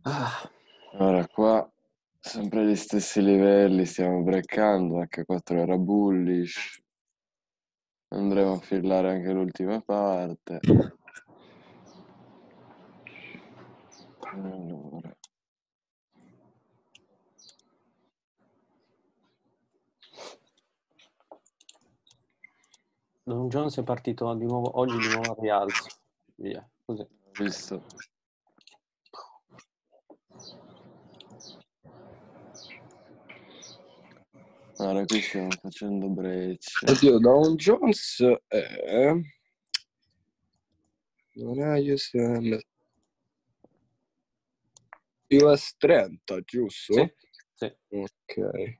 Ah, Ora qua, sempre gli stessi livelli, stiamo breccando, H4 era bullish, andremo a fillare anche l'ultima parte. Allora. Don Jones è partito di nuovo oggi di nuovo a rialzo. Via, così. Visto. Ora qui stiamo facendo breccia. Oddio, Dow Jones è... non è US 30, giusto? Sì, sì. Ok.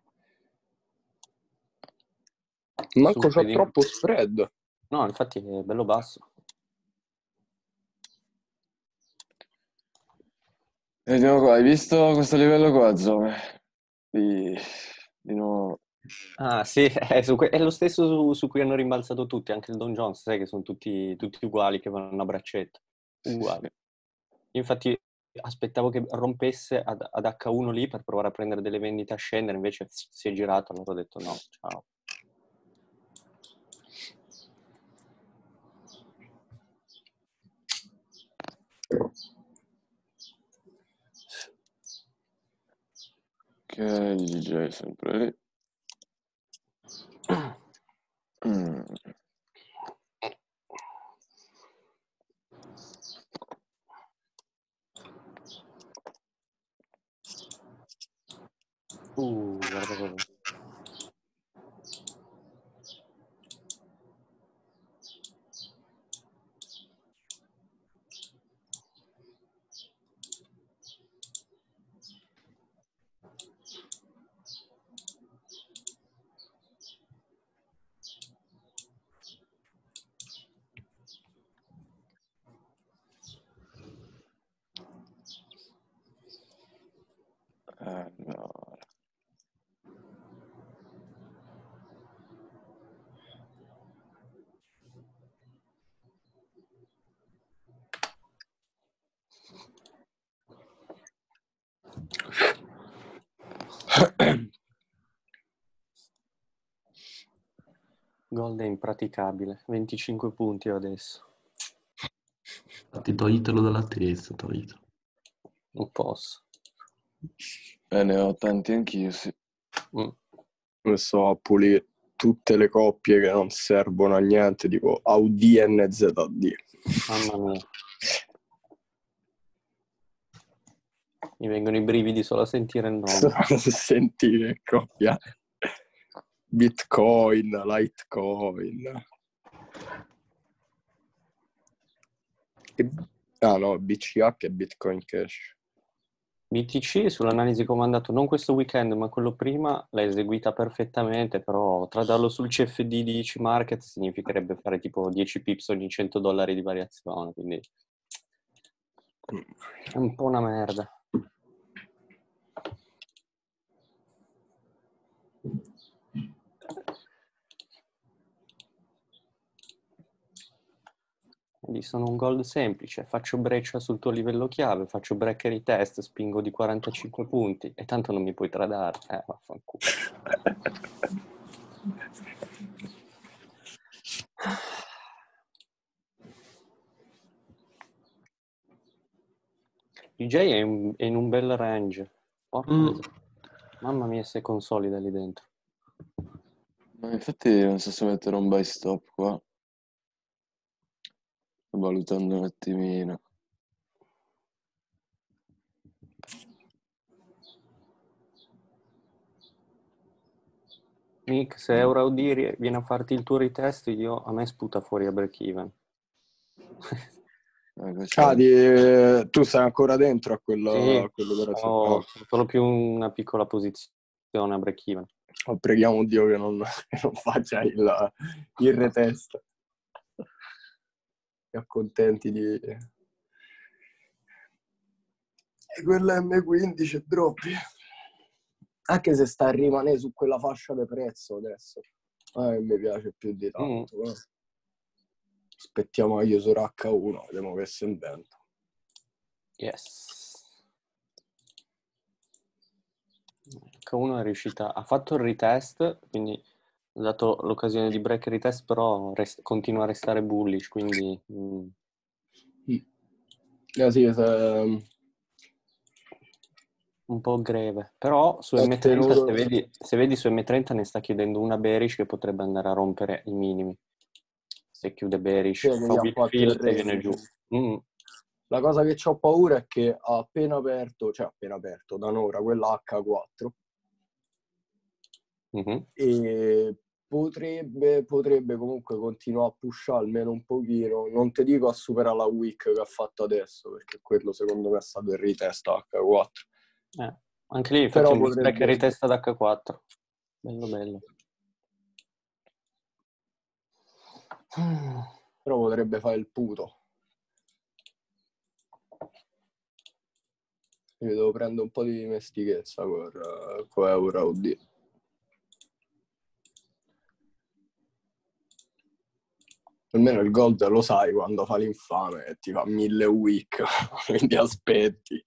Manco c'ha troppo spread. No, infatti è bello basso. Vediamo qua, hai visto questo livello qua, Zome? Di nuovo. Ah, sì, è lo stesso su cui hanno rimbalzato tutti, anche il Don Jones, sai che sono tutti uguali, che vanno a braccetto. Sì, Uguali. sì. Infatti aspettavo che rompesse ad H1 lì per provare a prendere delle vendite a scendere, invece si è girato, allora ho detto no, ciao. Ok, DJ sempre lì. Mm. Guarda cosa. Allora. Gold è impraticabile, 25 punti adesso. Infatti toglitelo dalla testa, toglitelo. Non posso. Ne ho tanti anch'io, sì. Sto a pulire tutte le coppie che non servono a niente, tipo Audi e NZD. Mamma mia. Mi vengono i brividi solo a sentire il nome. Sentire coppia. Bitcoin, Litecoin. Ah no, BCH e Bitcoin Cash. BTC sull'analisi comandato non questo weekend ma quello prima l'ha eseguita perfettamente, però tradarlo sul CFD di DC Market significherebbe fare tipo 10 pips ogni $100 di variazione, quindi è un po' una merda. Quindi sono un gold semplice, faccio breccia sul tuo livello chiave, faccio break retest, spingo di 45 punti e tanto non mi puoi tradare. Vaffanculo. DJ è in un bel range. Porca miseria. Mamma mia, se consolida lì dentro. Ma infatti non so se mettere un buy stop qua. Sto valutando un attimino. Nick, se EuroAudi viene a farti il tuo retest, a me sputa fuori a break even. Tu stai ancora dentro a Sì, quell'operazione? ho solo più una piccola posizione a break even. Preghiamo Dio che non faccia il retest. Ti accontenti di... E quella M15 droppi. Anche se sta a rimanere su quella fascia di prezzo adesso. Mi piace più di tanto. Aspettiamo la chiusura H1, vediamo che si inventa. Yes. H1 è riuscita, ha fatto il retest, quindi ha dato l'occasione di break retest, però continua a restare bullish, quindi Sì, un po' greve. Però su è M30, tenuto. se vedi su M30 ne sta chiudendo una bearish che potrebbe andare a rompere i minimi. Se chiude bearish, Che gli ha fatto il fill e viene giù. rating. La cosa che ho paura è che ha appena aperto da un'ora, quella H4, e potrebbe comunque continuare a pushare almeno un pochino. Non ti dico a superare la week che ha fatto adesso, perché quello secondo me è stato il retest H4. Anche lì infatti Però un break potrebbe, retest ad H4. Bello bello. però potrebbe fare il puto. Io devo prendere un po' di dimestichezza con Euro UD. Almeno il gold lo sai quando fa l'infame e ti fa 1000 week, quindi aspetti.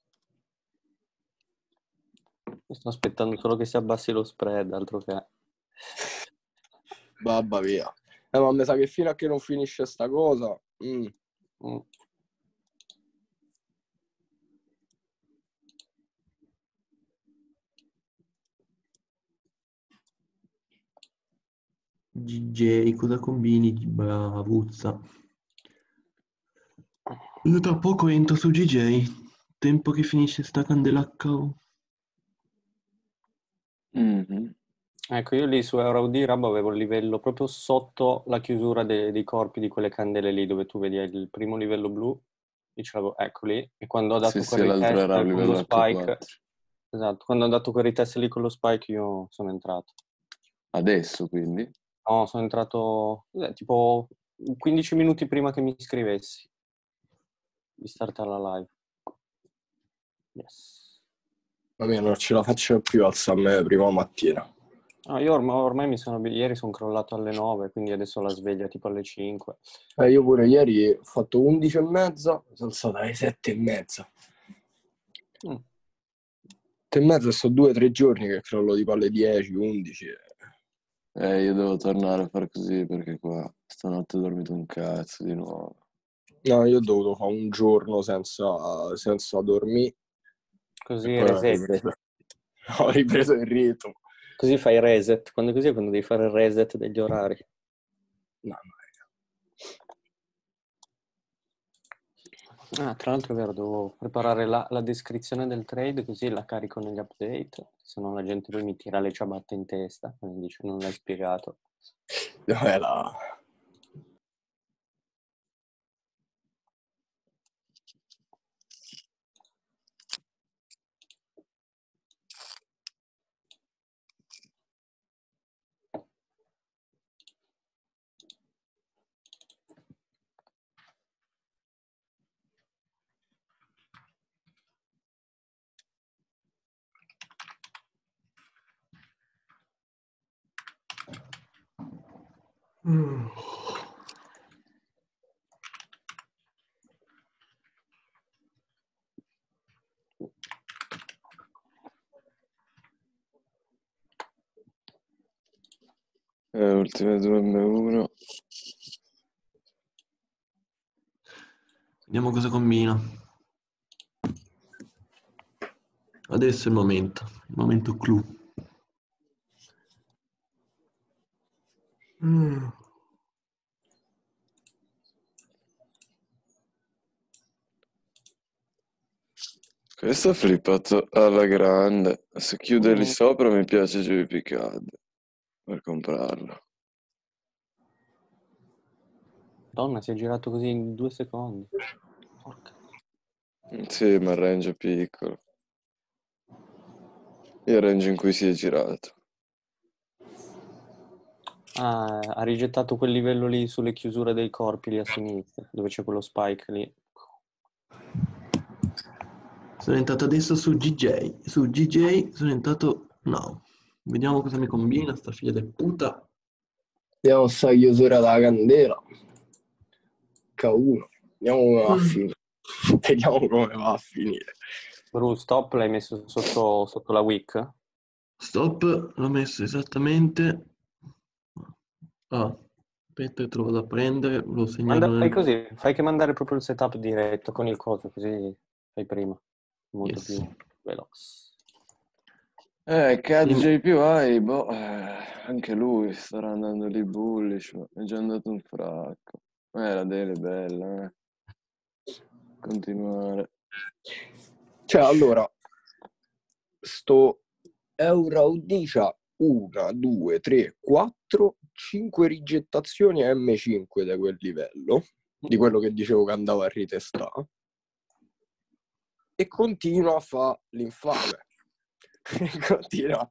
Sto aspettando solo che si abbassi lo spread, altro che... Babba via. Ma mi sa che fino a che non finisce sta cosa... GJ, cosa combini? Bravuzza. Io tra poco entro su GJ. Tempo che finisce sta candela HO. Ecco, io lì su EuroD Rab avevo il livello proprio sotto la chiusura dei corpi di quelle candele lì, dove tu vedi il primo livello blu, dicevo, ecco lì, e quando ho dato Sì, quel l'altro retest era a con lo livello spike, H4. esatto, quando ho dato quel retest lì con lo spike io sono entrato. Adesso, quindi? No, sono entrato tipo 15 minuti prima che mi iscrivessi di startare la live. Yes. Ma mia, non ce la faccio più alzarmi prima mattina. Io ormai ieri sono crollato alle 9, quindi adesso la sveglia tipo alle 5. Io pure ieri ho fatto 11:30, sono alzato alle 7:30. 7:30 sono 2 o 3 giorni che crollo tipo alle 10, 11. Io devo tornare a fare così perché qua stanotte ho dormito un cazzo di nuovo. No, io ho dovuto fare un giorno senza dormire. Così Poi reset. ho ripreso il ritmo. Così fai reset. Quando così è quando devi fare il reset degli orari. No. Tra l'altro è vero, devo preparare la descrizione del trade così la carico negli update, se no la gente poi mi tira le ciabatte in testa e mi dice non l'hai spiegato. Dov'è la... Ultime 2 M1. Vediamo cosa combina. Adesso è il momento clou. Questo ha flippato alla grande. Se chiude lì sopra mi piace JP Cad per comprarlo. Donna, si è girato così in 2 secondi. Porca. Sì, ma il range è piccolo. Il range in cui si è girato. Ha rigettato quel livello lì sulle chiusure dei corpi lì a sinistra, dove c'è quello spike lì. Sono entrato adesso su GJ. Su GJ sono entrato... No. Vediamo cosa mi combina sta figlia del puta. Vediamo sta chiusura della candela. K1. Vediamo come va a finire. Vediamo come va a finire. Bru, stop l'hai messo sotto la week? Stop, l'ho messo esattamente. Ah, aspetta che te lo vado a prendere, lo segnalo Fai nel... così, fai che mandare proprio il setup diretto con il coso, così fai prima. Molto Yes. più veloce. Cat JPY, boh, anche lui starà andando lì bullish, ma è già andato un fracco. La Daily bella, Continuare. Cioè, allora, sto EURAUD c'ha 1, 2, 3, 4, 5 rigettazioni a M5 da quel livello, di quello che dicevo che andava a ritestare, e continua a fare l'infame. Continua.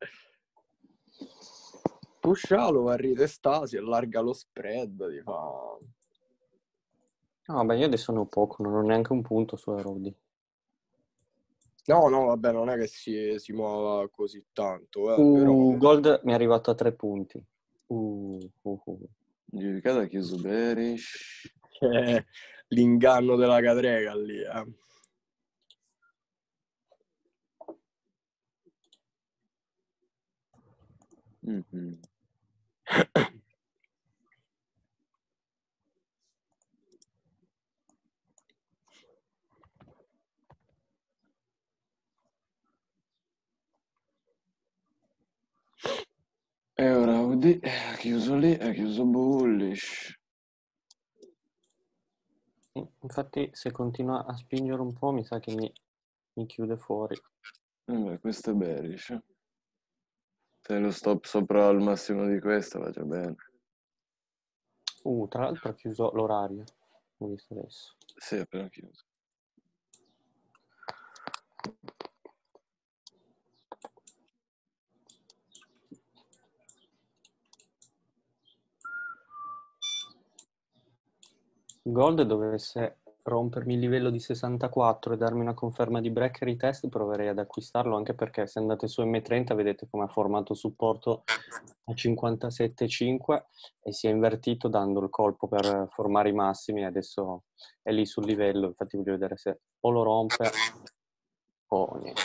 Puscialo, va a ritestare, si allarga lo spread, ti fa... No, beh, io adesso ne ho poco, non ho neanche un punto su Erodi. No, vabbè, non è che si muova così tanto, però... Gold mi è arrivato a 3 punti. Giudicato ha chiuso bearish. C'è l'inganno della cadrega lì, Mm-hmm. EURAUD ha chiuso lì, ha chiuso bullish. Infatti se continua a spingere un po' mi sa che mi chiude fuori. Vabbè, questo è bearish. Se lo stop sopra al massimo di questo va già bene. Tra l'altro ha chiuso l'orario, ho visto adesso. Sì, è appena chiuso. Gold dovesse rompermi il livello di 64 e darmi una conferma di break e retest, proverei ad acquistarlo, anche perché se andate su M30 vedete come ha formato supporto a 57,5 e si è invertito dando il colpo per formare i massimi e adesso è lì sul livello. Infatti voglio vedere se o lo rompe o niente.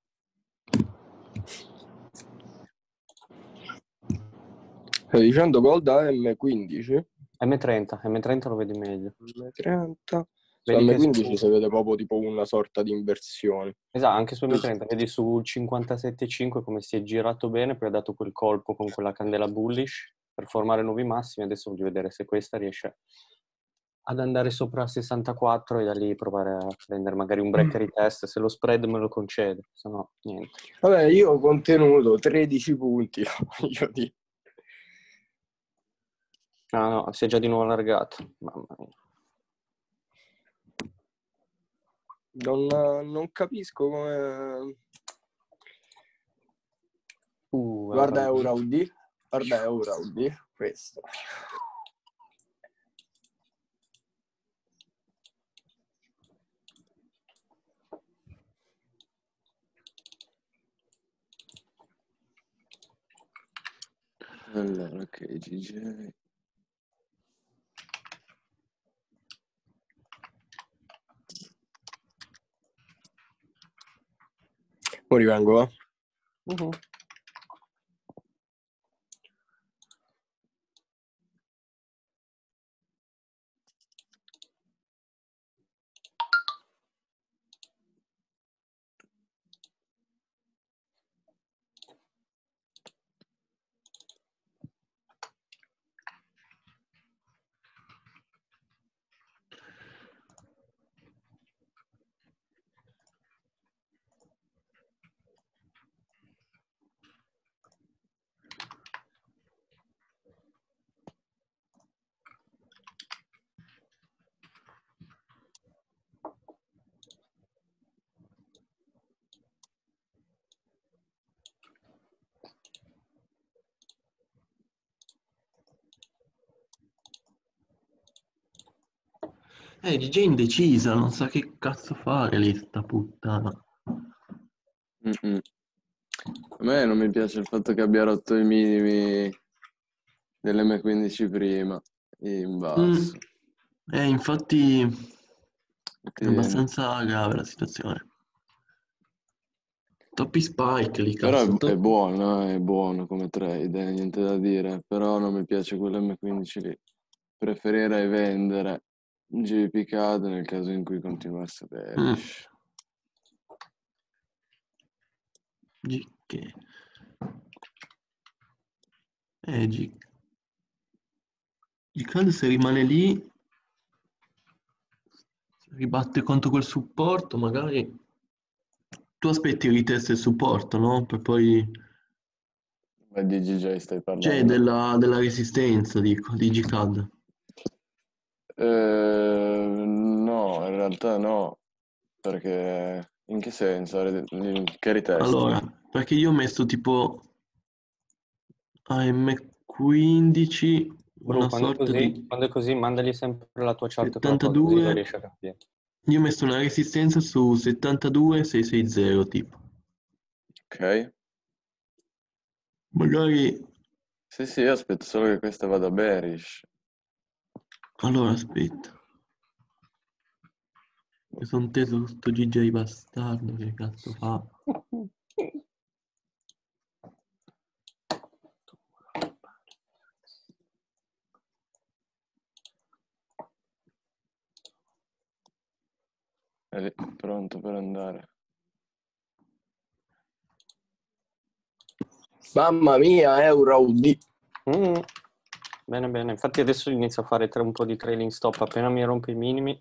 Stai dicendo Gold a M15? M30 lo vedi meglio. M30... Su Vedi che M15 si vede proprio tipo una sorta di inversione. esatto, anche su M30, vedi su 57,5 come si è girato bene, poi ha dato quel colpo con quella candela bullish per formare nuovi massimi. Adesso voglio vedere se questa riesce ad andare sopra 64 e da lì provare a prendere magari un break retest, se lo spread me lo concede, se no niente. Vabbè, io ho contenuto 13 punti, io dico. No, si è già di nuovo allargato, mamma mia. Non capisco come... Guarda EURAUD, questo. Allora, ok, GJ. Ora rivengo, va? DJ indecisa, non sa che cazzo fare lì, sta puttana. Mm-mm. A me non mi piace il fatto che abbia rotto i minimi dell'M15 prima, in basso. Infatti è Quindi abbastanza grave la situazione. Troppi spike lì, Però cazzo. è buono come trade, niente da dire. Però non mi piace quell'M15 lì. Preferirei vendere GP CAD nel caso in cui continuasse bearish. GK. Gcad se rimane lì, ribatte contro quel supporto, magari tu aspetti il retest del supporto, no? Per poi Ma di GJ stai c'è parlando? della resistenza, dico, di Gcad. No, in realtà no, perché in che senso? Che ritesti? Allora, perché io ho messo tipo AM15 Bru, una sorta di quando è così, mandagli sempre la tua chart qua, così lo 72. riesci a capire. Io ho messo una resistenza su 72,660 tipo. Ok? Magari, Sì, io aspetto solo che questa vada bearish. allora aspetta, mi sono teso su sto GJ bastardo, che cazzo fa? È lì, pronto per andare. Mamma mia, Euro UD. Bene, bene. Infatti adesso inizio a fare un po' di trailing stop. Appena mi rompo i minimi.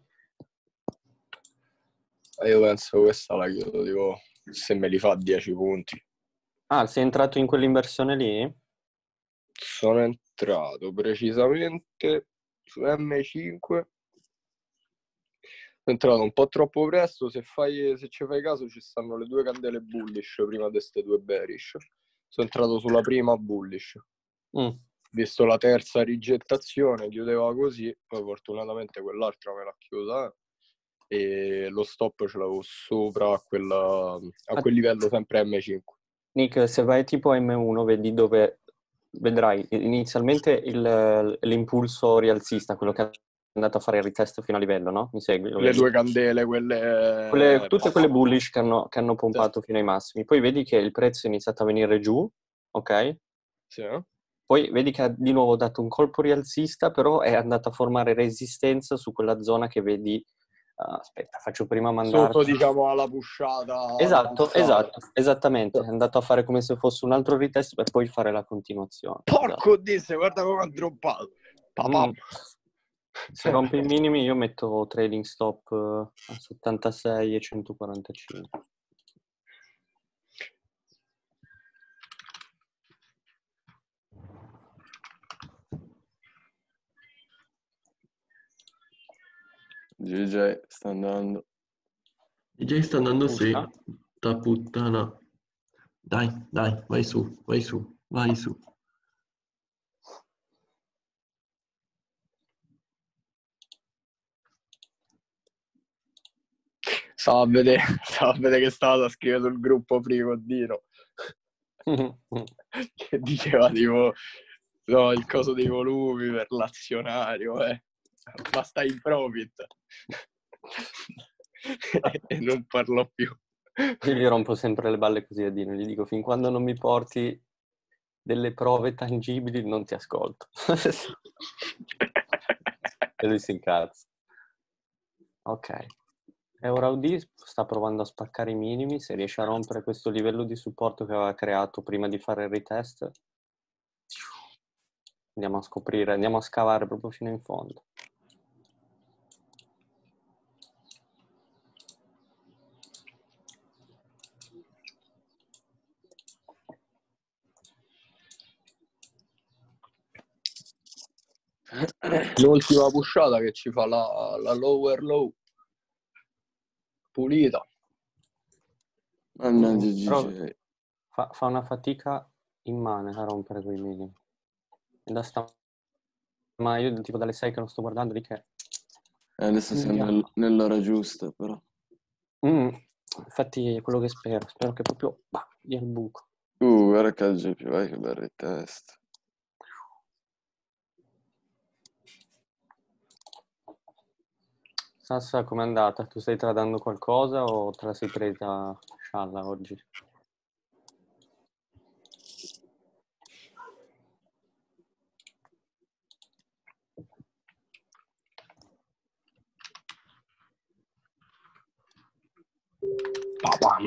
Io penso che questa la chiudo, tipo, se me li fa 10 punti. Ah, sei entrato in quell'inversione lì? Sono entrato precisamente su M5. Sono entrato un po' troppo presto. Se ci fai caso, ci stanno le due candele bullish prima di queste due bearish. Sono entrato sulla prima bullish. Visto la terza rigettazione, chiudeva così. Poi fortunatamente quell'altra me l'ha chiusa. E lo stop ce l'avevo sopra a quel livello sempre M5. Nick, se vai tipo a M1, vedi dove vedrai inizialmente l'impulso rialzista, quello che è andato a fare il retest fino a livello, no? Mi segui? Lo Le vedi? due candele, Tutte quelle bullish che hanno pompato fino ai massimi. Poi vedi che il prezzo è iniziato a venire giù, ok? Sì. Poi vedi che ha di nuovo dato un colpo rialzista, però è andato a formare resistenza su quella zona che vedi. Aspetta, faccio prima mandarti. Sotto, diciamo, alla pushata. Esatto, esattamente. È andato a fare come se fosse un altro retest per poi fare la continuazione. Porco disse, guarda come ha droppato. Se rompe i minimi io metto trading stop a 76 e 145. GJ sta andando. GJ sta andando sì, Ah. da puttana. Dai, vai su. Stavo a vedere che stava a scrivere sul gruppo Fricodino. Che diceva tipo, no, il coso dei volumi per l'azionario, ma stai in profit. E non parlo più. Io gli rompo sempre le balle così a Dino, gli dico fin quando non mi porti delle prove tangibili non ti ascolto. E lui si incazza. Ok. EURUD sta provando a spaccare i minimi, se riesce a rompere questo livello di supporto che aveva creato prima di fare il retest, andiamo a scoprire, andiamo a scavare proprio fino in fondo. L'ultima pushata che ci fa la lower low pulita. Mannaggia GJ. Fa una fatica immane a rompere quei minimi. Ma io tipo dalle 6 che non sto guardando di che... Adesso siamo nell'ora giusta, però. Infatti è quello che spero. Spero che proprio dia il buco. Guarda che GP, vai che bel retest. Sassa, com'è andata? Tu stai tradando qualcosa o te la sei presa scialla oggi? Papam.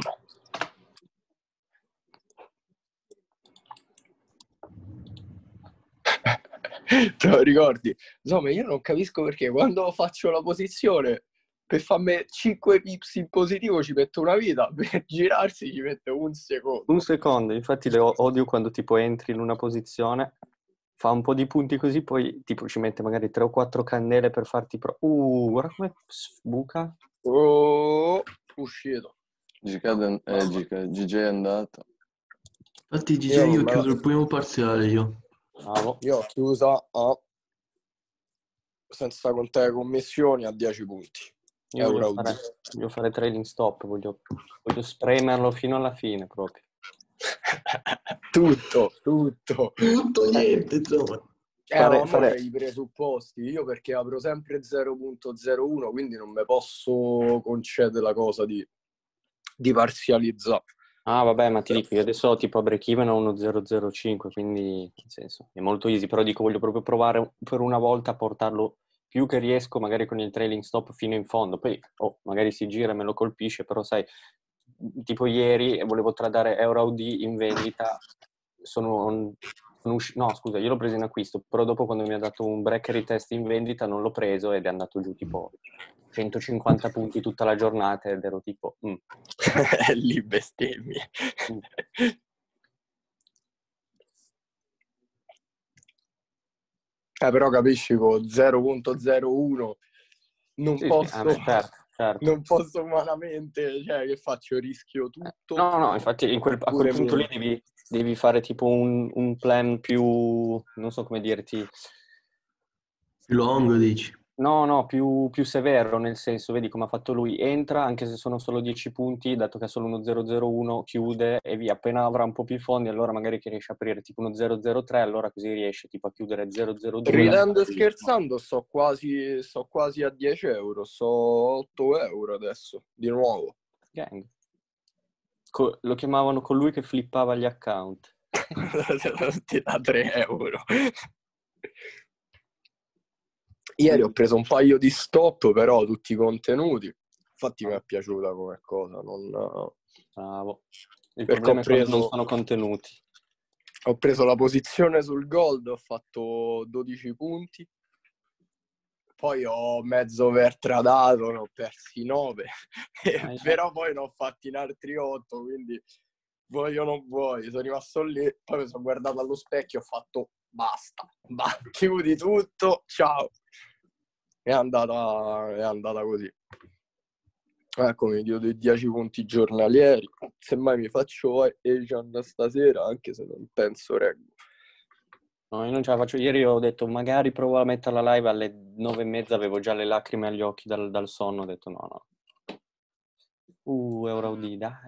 Te lo ricordi? Insomma, io non capisco perché quando faccio la posizione per farmi 5 pips in positivo ci metto una vita, per girarsi ci metto un secondo. Un secondo, infatti le odio quando tipo entri in una posizione, fa un po' di punti così, poi tipo ci mette magari 3 o 4 candele per farti guarda come sbuca. Oh, uscito. GG è andato. Infatti GJ Io non ho me chiuso la- il primo parziale io. Bravo. Io ho chiusa senza contare commissioni a 10 punti. Io Euro voglio fare trailing stop, voglio spremerlo fino alla fine proprio. tutto. Tutto niente, insomma. Ma mo c'hai i presupposti. Io perché apro sempre 0.01, quindi non mi posso concedere la cosa di parzializzare. Ah, vabbè, ma ti dico, io adesso tipo a break-even ho uno 0,05, quindi nel senso è molto easy, però dico voglio proprio provare per una volta a portarlo più che riesco magari con il trailing stop fino in fondo, poi magari si gira e me lo colpisce, però sai, tipo ieri volevo tradare EURUD in vendita, no scusa, io l'ho preso in acquisto, però dopo quando mi ha dato un break retest in vendita non l'ho preso ed è andato giù tipo 150 punti tutta la giornata ed ero tipo... Lì bestemmie. Però capisci, con 0.01 non Sì, posso... certo. Non posso umanamente, cioè che faccio? Rischio tutto? No, infatti a quel punto lì devi fare tipo un plan più, non so come dirti. Più lungo, dici? No, più severo, nel senso, vedi come ha fatto lui, entra, anche se sono solo 10 punti, dato che ha solo uno 001, chiude e via, appena avrà un po' più fondi, allora magari che riesce a aprire tipo uno 003, allora così riesce tipo a chiudere 002. Ridendo e scherzando, sto quasi a 10 euro, sto 8 euro adesso, di nuovo. Gang. Lo chiamavano colui che flippava gli account. Ti dà 3 euro. Ieri ho preso un paio di stop, però tutti contenuti. Infatti mi è piaciuta come cosa. Bravo. Il Perché problema è quando non sono contenuti. Ho preso la posizione sul gold, ho fatto 12 punti. Poi ho mezzo overtradato, ne ho persi 9. Però poi ne ho fatti in altri 8, quindi vuoi o non vuoi. Sono rimasto lì, poi mi sono guardato allo specchio e ho fatto basta, chiudi tutto, ciao. È andata così. Ecco, mi dio dei 10 punti giornalieri. Semmai mi faccio Asian stasera, anche se non penso reggo. No, io non ce la faccio. Ieri ho detto magari provo a metterla live alle 9:30, avevo già le lacrime agli occhi dal sonno, ho detto no. EURUD, dai.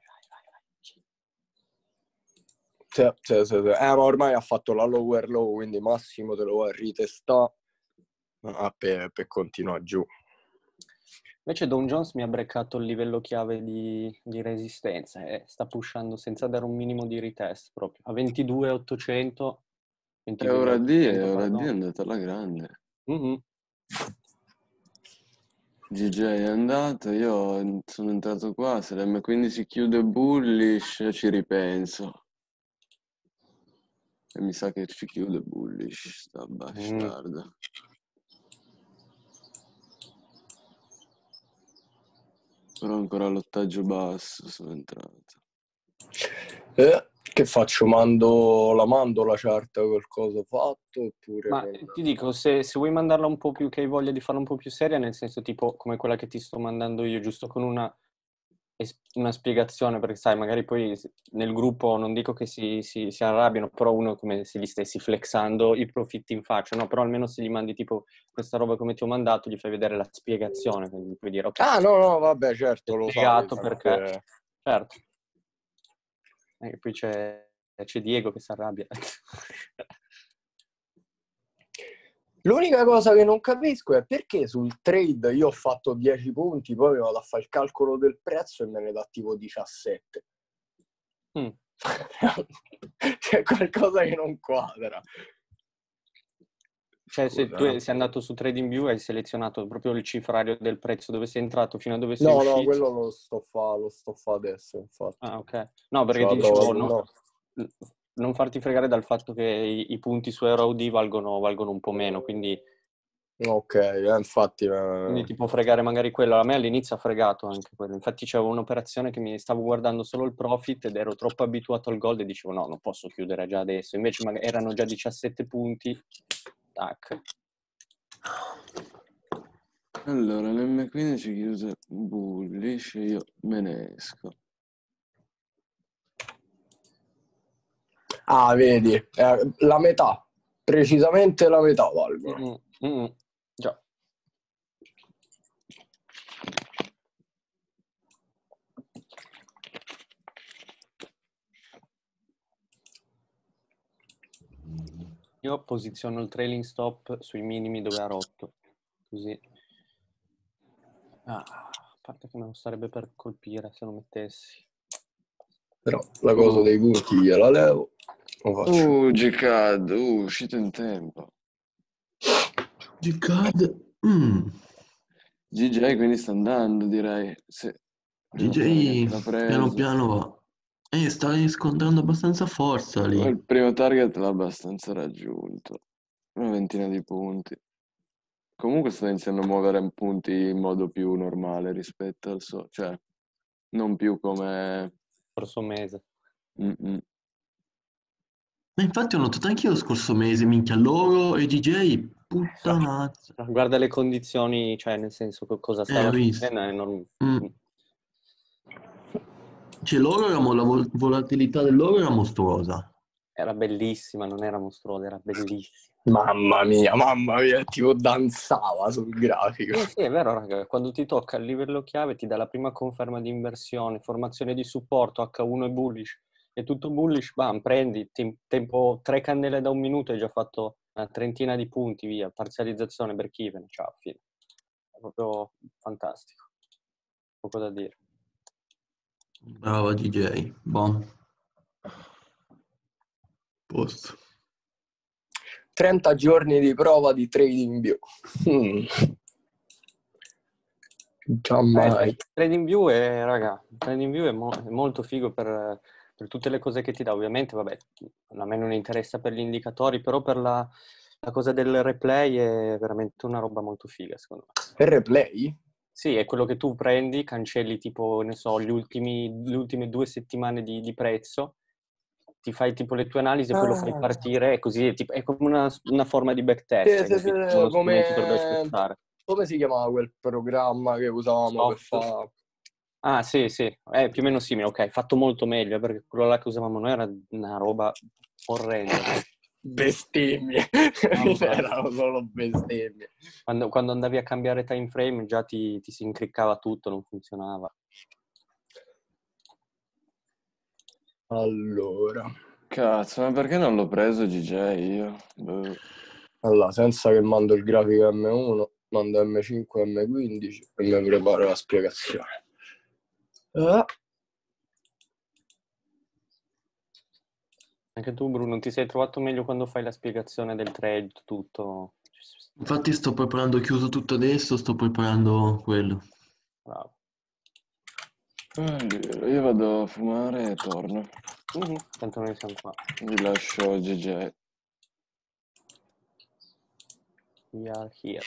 Sì. Ma ormai ha fatto la lower low, quindi massimo te lo vuoi ritestare per continuare giù. Invece Dow Jones mi ha breccato il livello chiave di resistenza e sta pushando senza dare un minimo di retest proprio. A 22.800. EURUD è andata alla grande. Mm-hmm. GJ è andato, io sono entrato qua, se l'M15 chiude bullish ci ripenso. E mi sa che ci chiude bullish, sta bastarda. Però ancora all'ottaggio basso sono entrato. Che faccio? La mando la chart col coso fatto oppure... Ma ti dico, se vuoi mandarla un po' più, che hai voglia di farla un po' più seria, nel senso tipo come quella che ti sto mandando io, giusto con una spiegazione, perché sai, magari poi nel gruppo non dico che si arrabbiano, però uno come se gli stessi flexando i profitti in faccia, no? Però almeno se gli mandi tipo questa roba come ti ho mandato, gli fai vedere la spiegazione, quindi puoi dire ok. Ah, no, vabbè, certo, lo spiegato sai, perché... Certo. E poi c'è Diego che si arrabbia. L'unica cosa che non capisco è perché sul trade io ho fatto 10 punti, poi mi vado a fare il calcolo del prezzo e me ne dà tipo 17. C'è qualcosa che non quadra. Cioè, se Scusa, tu sei andato su TradingView hai selezionato proprio il cifrario del prezzo, dove sei entrato fino a dove sei No, uscito. quello lo sto fa adesso, infatti. Ah, ok. No, perché Cioè, ti la prova dicevo, sul no. non farti fregare dal fatto che i punti su EuroAUD valgono un po' meno, quindi Ok, infatti... ti può fregare magari quello. A me all'inizio ha fregato anche quello. Infatti c'avevo un'operazione che mi stavo guardando solo il profit ed ero troppo abituato al gold e dicevo no, non posso chiudere già adesso. Invece erano già 17 punti. Tac. Allora, l'M15 chiuse bullish, io me ne esco. Ah, vedi, la metà, precisamente la metà valgono. Già. Io posiziono il trailing stop sui minimi dove ha rotto, così. A parte che me lo starebbe per colpire se lo mettessi. Però la cosa dei punti gliela levo. Lo faccio. G-Cad, uscito in tempo. G-Cad. GJ quindi sta andando, direi. Sì. Primo target l'ha GJ piano preso. piano va. Sta riscontrando abbastanza forza lì. Il primo target l'ha abbastanza raggiunto. Una ventina di punti. Comunque sta iniziando a muovere punti in modo più normale rispetto al suo. Cioè, non più come... Scorso mese. Ma infatti ho notato anche io lo scorso mese, minchia, loro e GJ, puttanazza. Guarda le condizioni, cioè nel senso cosa stava Ho visto. succedendo. Cioè loro la volatilità dell'oro era mostruosa. Era bellissima, non era mostruosa, era bellissima. Mamma mia, tipo danzava sul grafico. Sì, è vero, raga, quando ti tocca il livello chiave ti dà la prima conferma di inversione, formazione di supporto, H1 e bullish, è tutto bullish, bam, prendi, tempo 3 candele da un minuto hai già fatto una trentina di punti, via, parzializzazione, break even, ciao, fine. È proprio fantastico, poco da dire. Brava GJ, buon. Posto. 30 giorni di prova di TradingView. Già mai. TradingView è molto figo per tutte le cose che ti dà. Ovviamente, vabbè, a me non interessa per gli indicatori, però per la cosa del replay è veramente una roba molto figa, secondo me. Il replay? Sì, è quello che tu prendi, cancelli tipo, ne so, le ultime 2 settimane di prezzo, ti fai tipo le tue analisi e poi lo fai partire, e così è come una forma di backtest, hai capito? Uno strumento per backtestare. Come si chiamava quel programma che usavamo per fare? Ah, sì, più o meno simile, ok, fatto molto meglio, perché quello là che usavamo noi era una roba orrenda. Bestemmie. Erano solo bestemmie. Quando andavi a cambiare time frame già ti si incriccava tutto, non funzionava. Allora. Cazzo, ma perché non l'ho preso GJ io? Allora, senza che mando il grafico M1, mando M5 e M15 e mi preparo la spiegazione. Anche tu, Bruno, ti sei trovato meglio quando fai la spiegazione del trade, tutto? Infatti sto preparando, chiuso tutto adesso, sto preparando quello. Bravo. Allora, io vado a fumare e torno. Tanto noi siamo qua. Vi lascio GJ. We are here.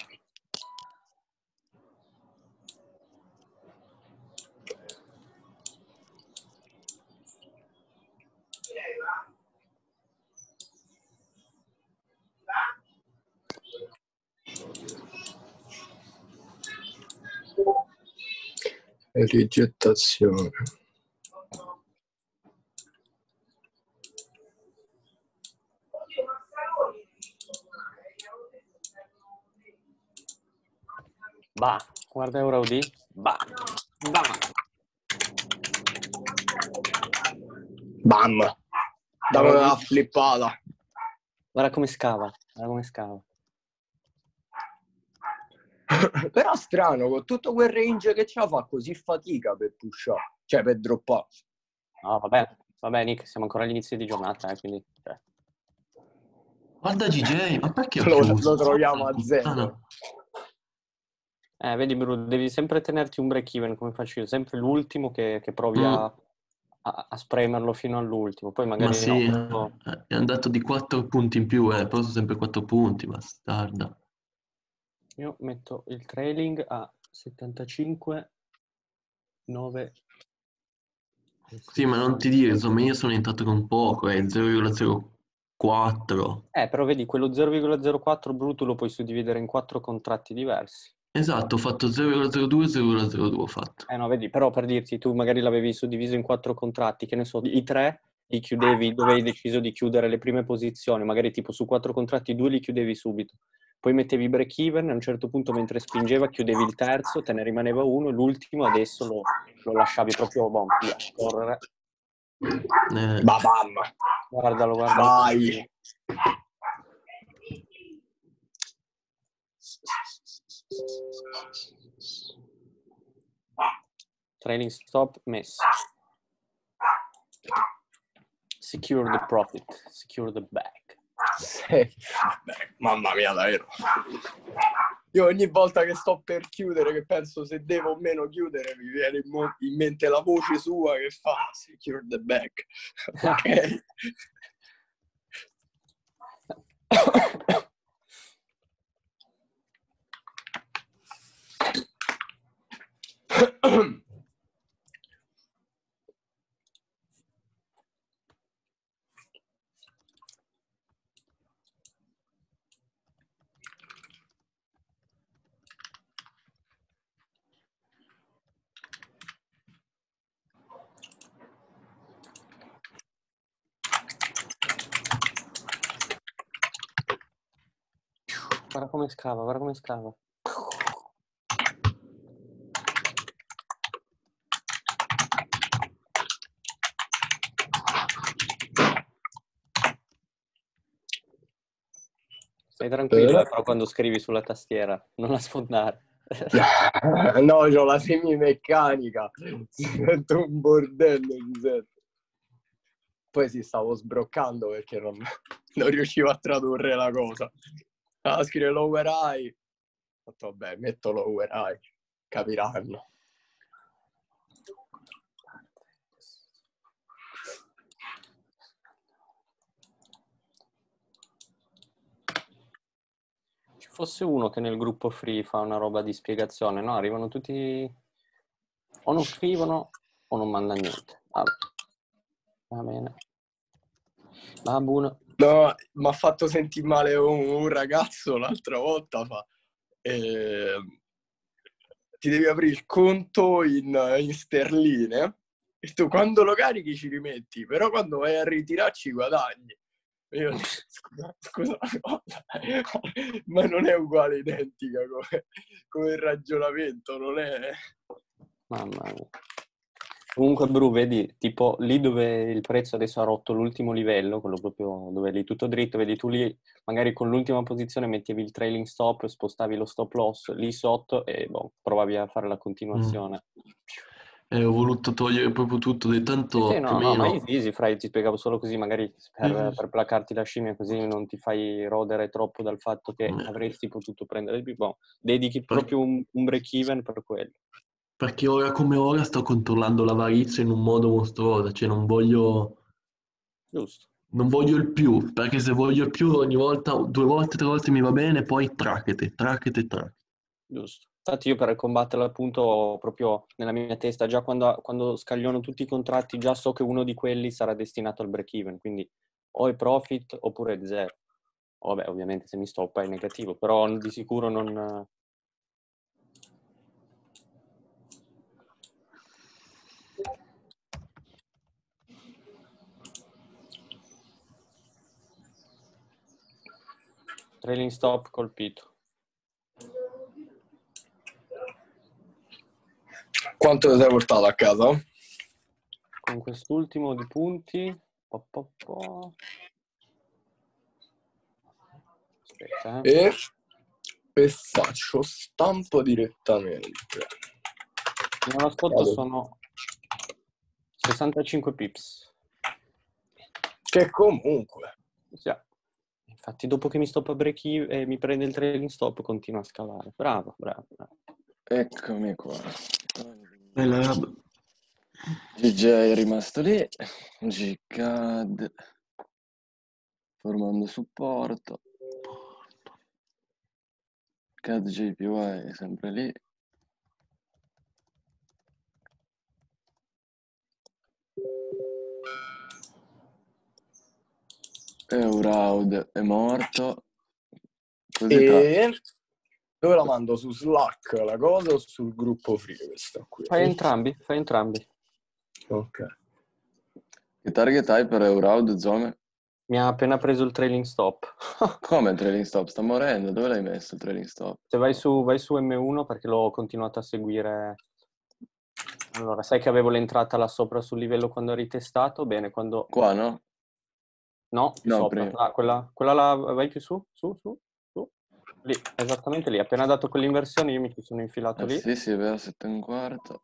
Rigettazione. Bah, guarda EuroAUD. Bah. Bam! Dammi una flippata. Guarda come scava, guarda come scava. Però strano, con tutto quel range che c'ha fa così fatica per pushare, cioè per droppare. No, vabbè, Nick, siamo ancora all'inizio di giornata, quindi... Guarda GJ, ma perché ho Lo chiuso? troviamo a Puttana. zero. Vedi, Bru, devi sempre tenerti un break-even, come faccio io, sempre l'ultimo che provi Mm. a spremerlo fino all'ultimo, poi Ma magari sì, no, però è andato di 4 punti in più, però sono sempre 4 punti, bastarda. io metto il trailing a 75, 9, Sì, ma non ti dire, insomma, io sono entrato con poco, 0,04. Però vedi, quello 0,04 brutto lo puoi suddividere in 4 contratti diversi. Esatto, ho fatto 0,02, 0,02 ho fatto. No, vedi, però per dirti, tu magari l'avevi suddiviso in 4 contratti, che ne so, i 3 li chiudevi dove hai deciso di chiudere le prime posizioni, magari tipo su 4 contratti 2 li chiudevi subito, poi mettevi break even, a un certo punto mentre spingeva chiudevi il terzo, te ne rimaneva uno, l'ultimo adesso lo lasciavi proprio via, correre. Babam. Guardalo. Vai. Trailing stop messo. Secure the profit, secure the bag. Mamma mia, davvero. Io ogni volta che sto per chiudere, che penso se devo o meno chiudere, mi viene in mente la voce sua che fa secure the back. Ok. Guarda come scava. Stai tranquillo, però quando scrivi sulla tastiera, non la sfondare. No, c'ho la semimeccanica. Si sente un bordello, si sente. Poi stavo sbroccando perché non riuscivo a tradurre la cosa. Scrive lower eye. Ho detto, vabbè, metto lower eye. Capiranno. Ci fosse uno che nel gruppo free fa una roba di spiegazione, no? Arrivano tutti... o non scrivono o non manda niente. Vabbè. Va bene. Va buono. No, mi ha fatto sentire male un ragazzo l'altra volta. Ti devi aprire il conto in sterline e tu quando lo carichi ci rimetti, però quando vai a ritirarci guadagni. Io scusa una cosa, ma non è uguale, identica come il ragionamento, non è... Mamma mia. Comunque, Bru, vedi, tipo lì dove il prezzo adesso ha rotto l'ultimo livello, quello proprio dove è lì tutto dritto, vedi tu lì, magari con l'ultima posizione mettevi il trailing stop, spostavi lo stop loss lì sotto e provavi a fare la continuazione. Ho voluto togliere proprio tutto, di tanto Sì, più o no, ma meno... easy, Fry, ti spiegavo solo così, magari per placarti la scimmia, così non ti fai rodere troppo dal fatto che avresti potuto prendere di più. Dedichi proprio un break-even per quello. Perché ora come ora sto controllando l'avarizia in un modo mostruoso, cioè non voglio Giusto. il più, perché se voglio il più ogni volta, 2 volte, 3 volte mi va bene, poi tracchete. Giusto. Infatti io per combatterlo appunto proprio nella mia testa, già quando scagliono tutti i contratti, già so che uno di quelli sarà destinato al break-even, quindi o è profit oppure è zero. Vabbè, ovviamente se mi stoppa è negativo, però di sicuro non... Trailing stop colpito. Quanto ti sei portato a casa? Con quest'ultimo di punti... Aspetta, E faccio stampo direttamente. non ascolto, sono 65 pips. Che comunque... Sì. Infatti dopo che mi stop a break even e mi prende il trailing stop continuo a scalare. Bravo. Eccomi qua. Lab. GJ è rimasto lì. Gcad formando supporto. CAD JPY è sempre lì. Euraud è morto. Così E dove la mando? Su Slack la cosa o sul gruppo free questa qui? Fai entrambi. Ok. Che target hai per Euraud, Zome? Mi ha appena preso il trailing stop. Come il trailing stop? Sta morendo. Dove l'hai messo il trailing stop? Se vai su M1 perché l'ho continuato a seguire. Allora, sai che avevo l'entrata là sopra sul livello quando ho ritestato? Bene, quando... Qua, no? No, più No, sopra. prima. Quella là, vai più su. Lì, esattamente lì. Appena dato quell'inversione io mi ci sono infilato lì. Sì, è vero, 7,25.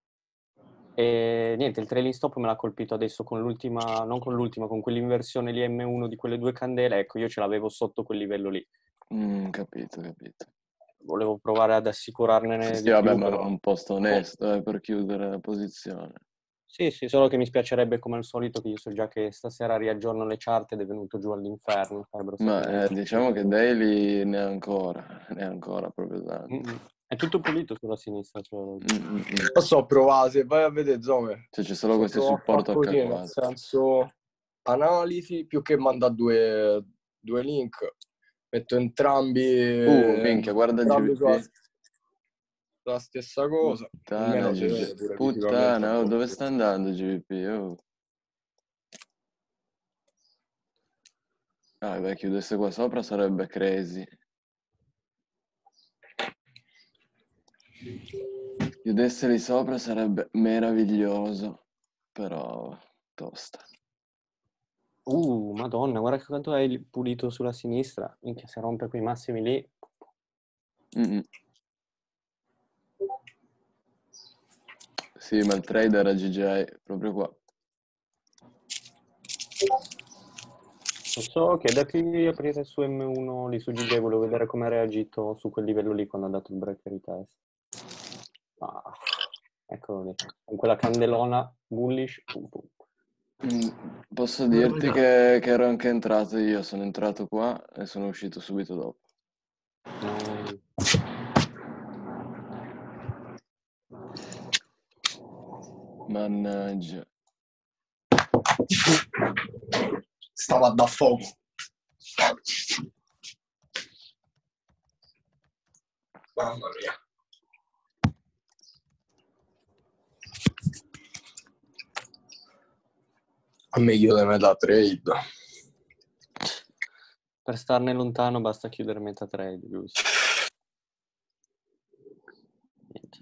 E niente, il trailing stop me l'ha colpito adesso con l'ultima, non con l'ultima, con quell'inversione lì M1 di quelle 2 candele. Ecco, io ce l'avevo sotto quel livello lì. Capito. Volevo provare ad assicurarne Sì, di vabbè, più, ma però... è un posto onesto per chiudere la posizione. Sì, solo che mi spiacerebbe come al solito che io so già che stasera riaggiorno le chart ed è venuto giù all'inferno. Sarebbero stati Ma 20. diciamo che Daily ne ha ancora proprio tanto. È tutto pulito sulla sinistra. Cioè... Posso provare, se vai a vedere Zome. Cioè c'è solo So questo provare a far supporto così, nel H4. senso analisi, più che mandare due link, metto entrambi Minchia, guarda entrambi GVP. sulla stessa cosa. Puttana, Almeno si vede pure visivamente Puttana, un po'. dove sta andando GVP? Oh. Ah, beh, chiudesse qua sopra sarebbe crazy. Chiudesse lì sopra sarebbe meraviglioso. Però tosta. Madonna, guarda quanto hai pulito sulla sinistra. Minchia, se rompe quei massimi lì. Sì, ma il trade era GJ, proprio qua. Posso chiederti aprire su M1 lì su GJ? Volevo vedere come ha reagito su quel livello lì quando ha dato il break retest. Eccolo lì. Con quella candelona bullish. Posso dirti che ero anche entrato io, sono entrato qua e sono uscito subito dopo. Mannaggia. Stava da fuoco. Mamma mia. A meglio di metà trade. Per starne lontano basta chiudere metà trade, giusto? Niente.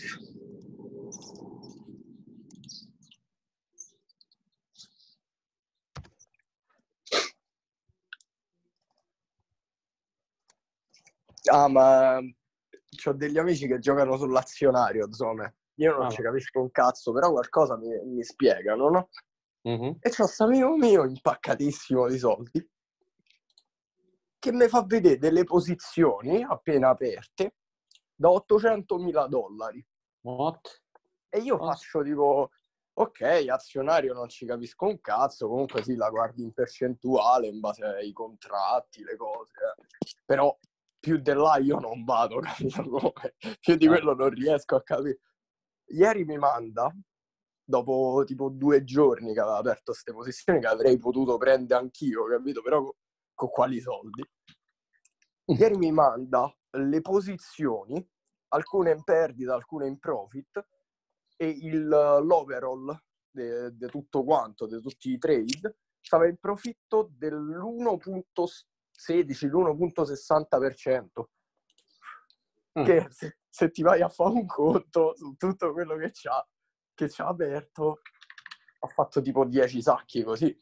Ma c'ho degli amici che giocano sull'azionario, Zome. Io non ci capisco un cazzo, però qualcosa mi spiegano, no? Mm-hmm. E c'ho sto amico mio impaccatissimo di soldi che mi fa vedere delle posizioni appena aperte da $800.000. What? E io faccio tipo, ok, azionario non ci capisco un cazzo, comunque sì, la guardi in percentuale in base ai contratti, le cose, però più di là io non vado, capito come? Più di quello non riesco a capire. Ieri mi manda, dopo tipo 2 giorni che aveva aperto queste posizioni che avrei potuto prendere anch'io, capito? Però con quali soldi? Ieri mi manda le posizioni, alcune in perdita, alcune in profit, e l'overall di tutto quanto, di tutti i trade, stava in profitto dell'1.16, l'1.60%. Che se ti vai a fare un conto su tutto quello che c'ha aperto, ha fatto tipo 10 sacchi così.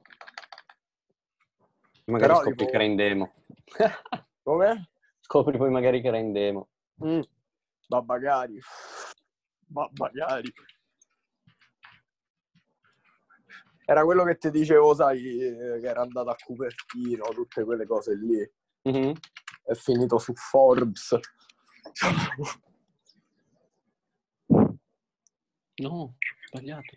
Magari però, scopri tipo... che era in demo. Come? Scopri poi magari che era in demo. Ma magari. Era quello che ti dicevo, sai, che era andato a Cupertino, tutte quelle cose lì. Mhm. È finito su Forbes. No, sbagliato.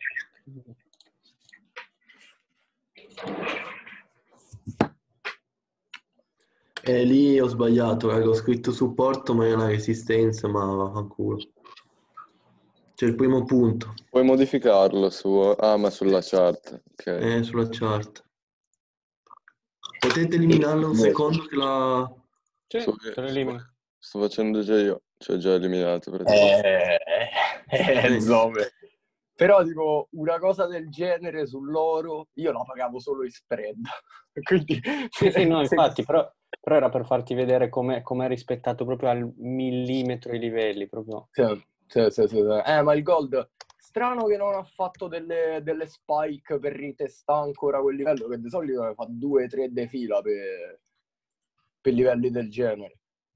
E lì ho sbagliato, ho scritto supporto, ma è una resistenza, ma vaffanculo. C'è il primo punto, Puoi modificarlo su... Ah, ma sulla chart. Ok. sulla chart. Potete eliminarlo un secondo che la... Sì, So te che lo elimino. sto facendo già io. Cioè, già eliminato praticamente. Zove. Però tipo una cosa del genere sull'oro io la pagavo solo in spread. Quindi Sì, no, infatti, però era per farti vedere come è rispettato proprio al millimetro i livelli, proprio. Sì. Ma il gold strano che non ha fatto delle spike per ritestare ancora quel livello, che di solito fa 2-3 de fila per livelli del genere.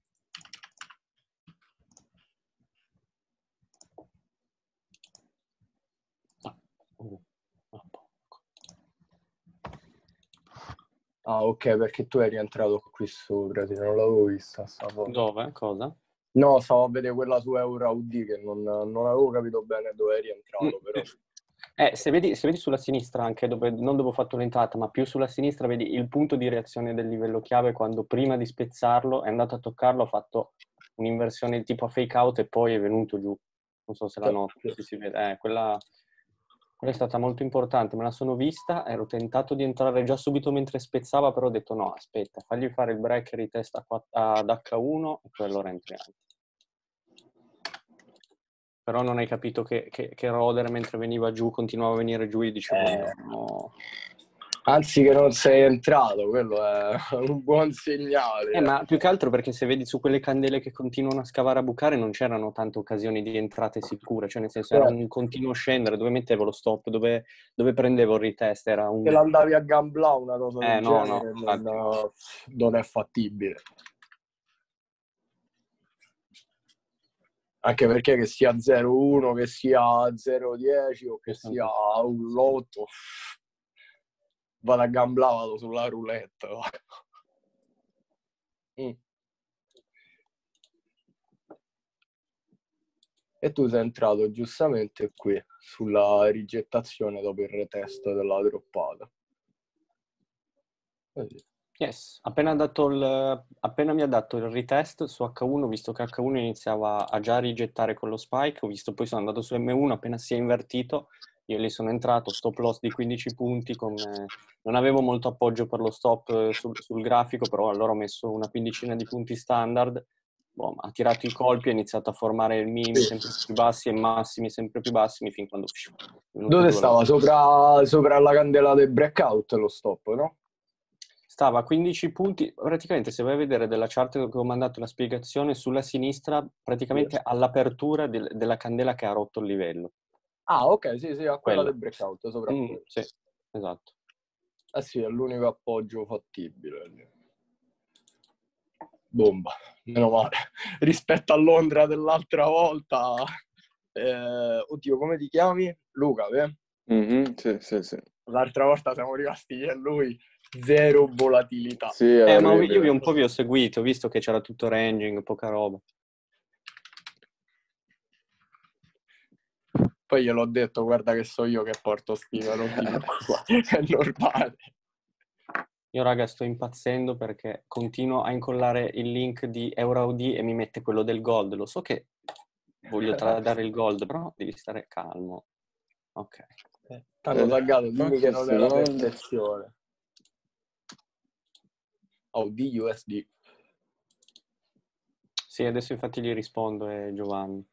Ah, ok, perché tu eri entrato qui sopra, non l'avevo vista sta cosa. Dove? Cosa? No, stavo a vedere quella su EuroAUD che non avevo capito bene dove eri entrato, però. Se vedi sulla sinistra, anche non dove ho fatto l'entrata, ma più sulla sinistra, vedi il punto di reazione del livello chiave quando prima di spezzarlo è andato a toccarlo, ha fatto un'inversione tipo a fake out e poi è venuto giù. Non so se la noti, se si vede. Quella è stata molto importante, me la sono vista, ero tentato di entrare già subito mentre spezzava, però ho detto no, aspetta, fagli fare il break retest ad H1 e poi allora entriamo. Però non hai capito che rodere mentre veniva giù, continuava a venire giù e dicevo no. Anzi che non sei entrato, quello è un buon segnale. Ma più che altro perché se vedi su quelle candele che continuano a scavare a bucare non c'erano tante occasioni di entrate sicure, cioè nel senso era un continuo scendere, dove mettevo lo stop, dove prendevo il retest, era un... Se l'andavi a gamblare una cosa del no, genere infatti. non è fattibile. Anche perché che sia 0-1, che sia 0-10 o che sia un lotto, vado a gamblare, vado sulla roulette. E tu sei entrato giustamente qui, sulla rigettazione dopo il retest della droppata. Così. Yes, appena mi ha dato il retest su H1, visto che H1 iniziava a già rigettare con lo spike, ho visto poi sono andato su M1, appena si è invertito, io lì sono entrato, stop loss di 15 punti, non avevo molto appoggio per lo stop sul grafico, però allora ho messo una quindicina di punti standard, ha tirato i colpi, ha iniziato a formare il minimi sempre più bassi e massimi sempre più bassimi, fin quando... Dove stava? Sopra la candela del breakout lo stop, no? Stava a 15 punti, praticamente se vai a vedere della chart che ho mandato la spiegazione, sulla sinistra, praticamente all'apertura della candela che ha rotto il livello. Ah, ok, sì, a quella del breakout, sopra sì, esatto. Sì, è l'unico appoggio fattibile. Bomba, meno male. Rispetto a Londra dell'altra volta... oddio, come ti chiami? Luca, Sì. L'altra volta siamo rimasti io e lui, zero volatilità. Sì, ma io un po' vi ho seguito, visto che c'era tutto ranging, poca roba. Poi gliel'ho detto, guarda che so io che porto stima, non ti preoccupare, è normale. Io raga sto impazzendo perché continuo a incollare il link di EuroAUD e mi mette quello del gold. Lo so che voglio tradare il gold, però devi stare calmo. Ok. T'hanno taggato, dimmi che non era per selezione. Audi USD. Sì, adesso infatti gli rispondo, Giovanni.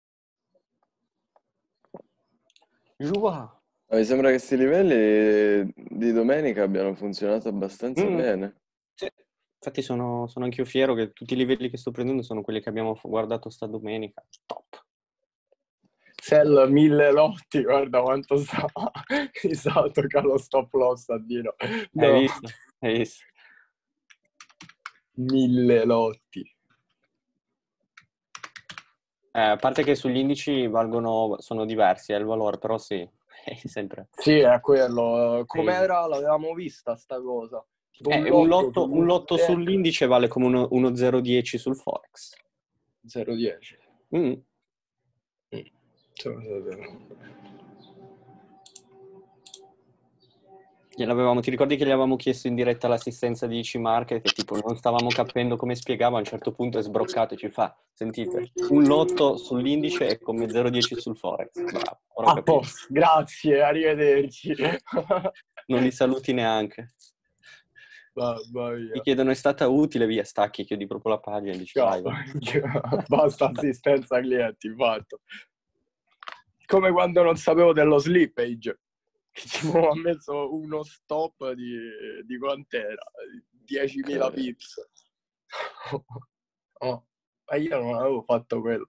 Mi sembra che questi livelli di domenica abbiano funzionato abbastanza bene. Sì. Infatti sono anch'io fiero che tutti i livelli che sto prendendo sono quelli che abbiamo guardato sta domenica. Top. Sell 1000 lotti, guarda quanto sta. Esatto, che lo stop loss a dire. No. Hai visto? 1000 lotti. A parte che sugli indici sono diversi il valore, però sì. Sempre. Sì, è quello. Com'era? L'avevamo vista sta cosa. Tipo Un lotto sull'indice vale come uno 0,10 sul Forex. 0,10. Mm. Ti ricordi che gli avevamo chiesto in diretta l'assistenza di IC Market e tipo non stavamo capendo come spiegava, a un certo punto è sbroccato e ci fa: sentite, un lotto sull'indice è come 0,10 sul Forex. Bravo, ora ho A capito. posto, grazie, arrivederci. Non li saluti neanche. Ti chiedono è stata utile, via, stacchi, chiudi proprio la pagina e dici Ciao. vai. Basta assistenza clienti, fatto. Come quando non sapevo dello slippage, che tipo ha messo uno stop di quant'era? 10.000 pips. Oh, ma io non avevo fatto quello.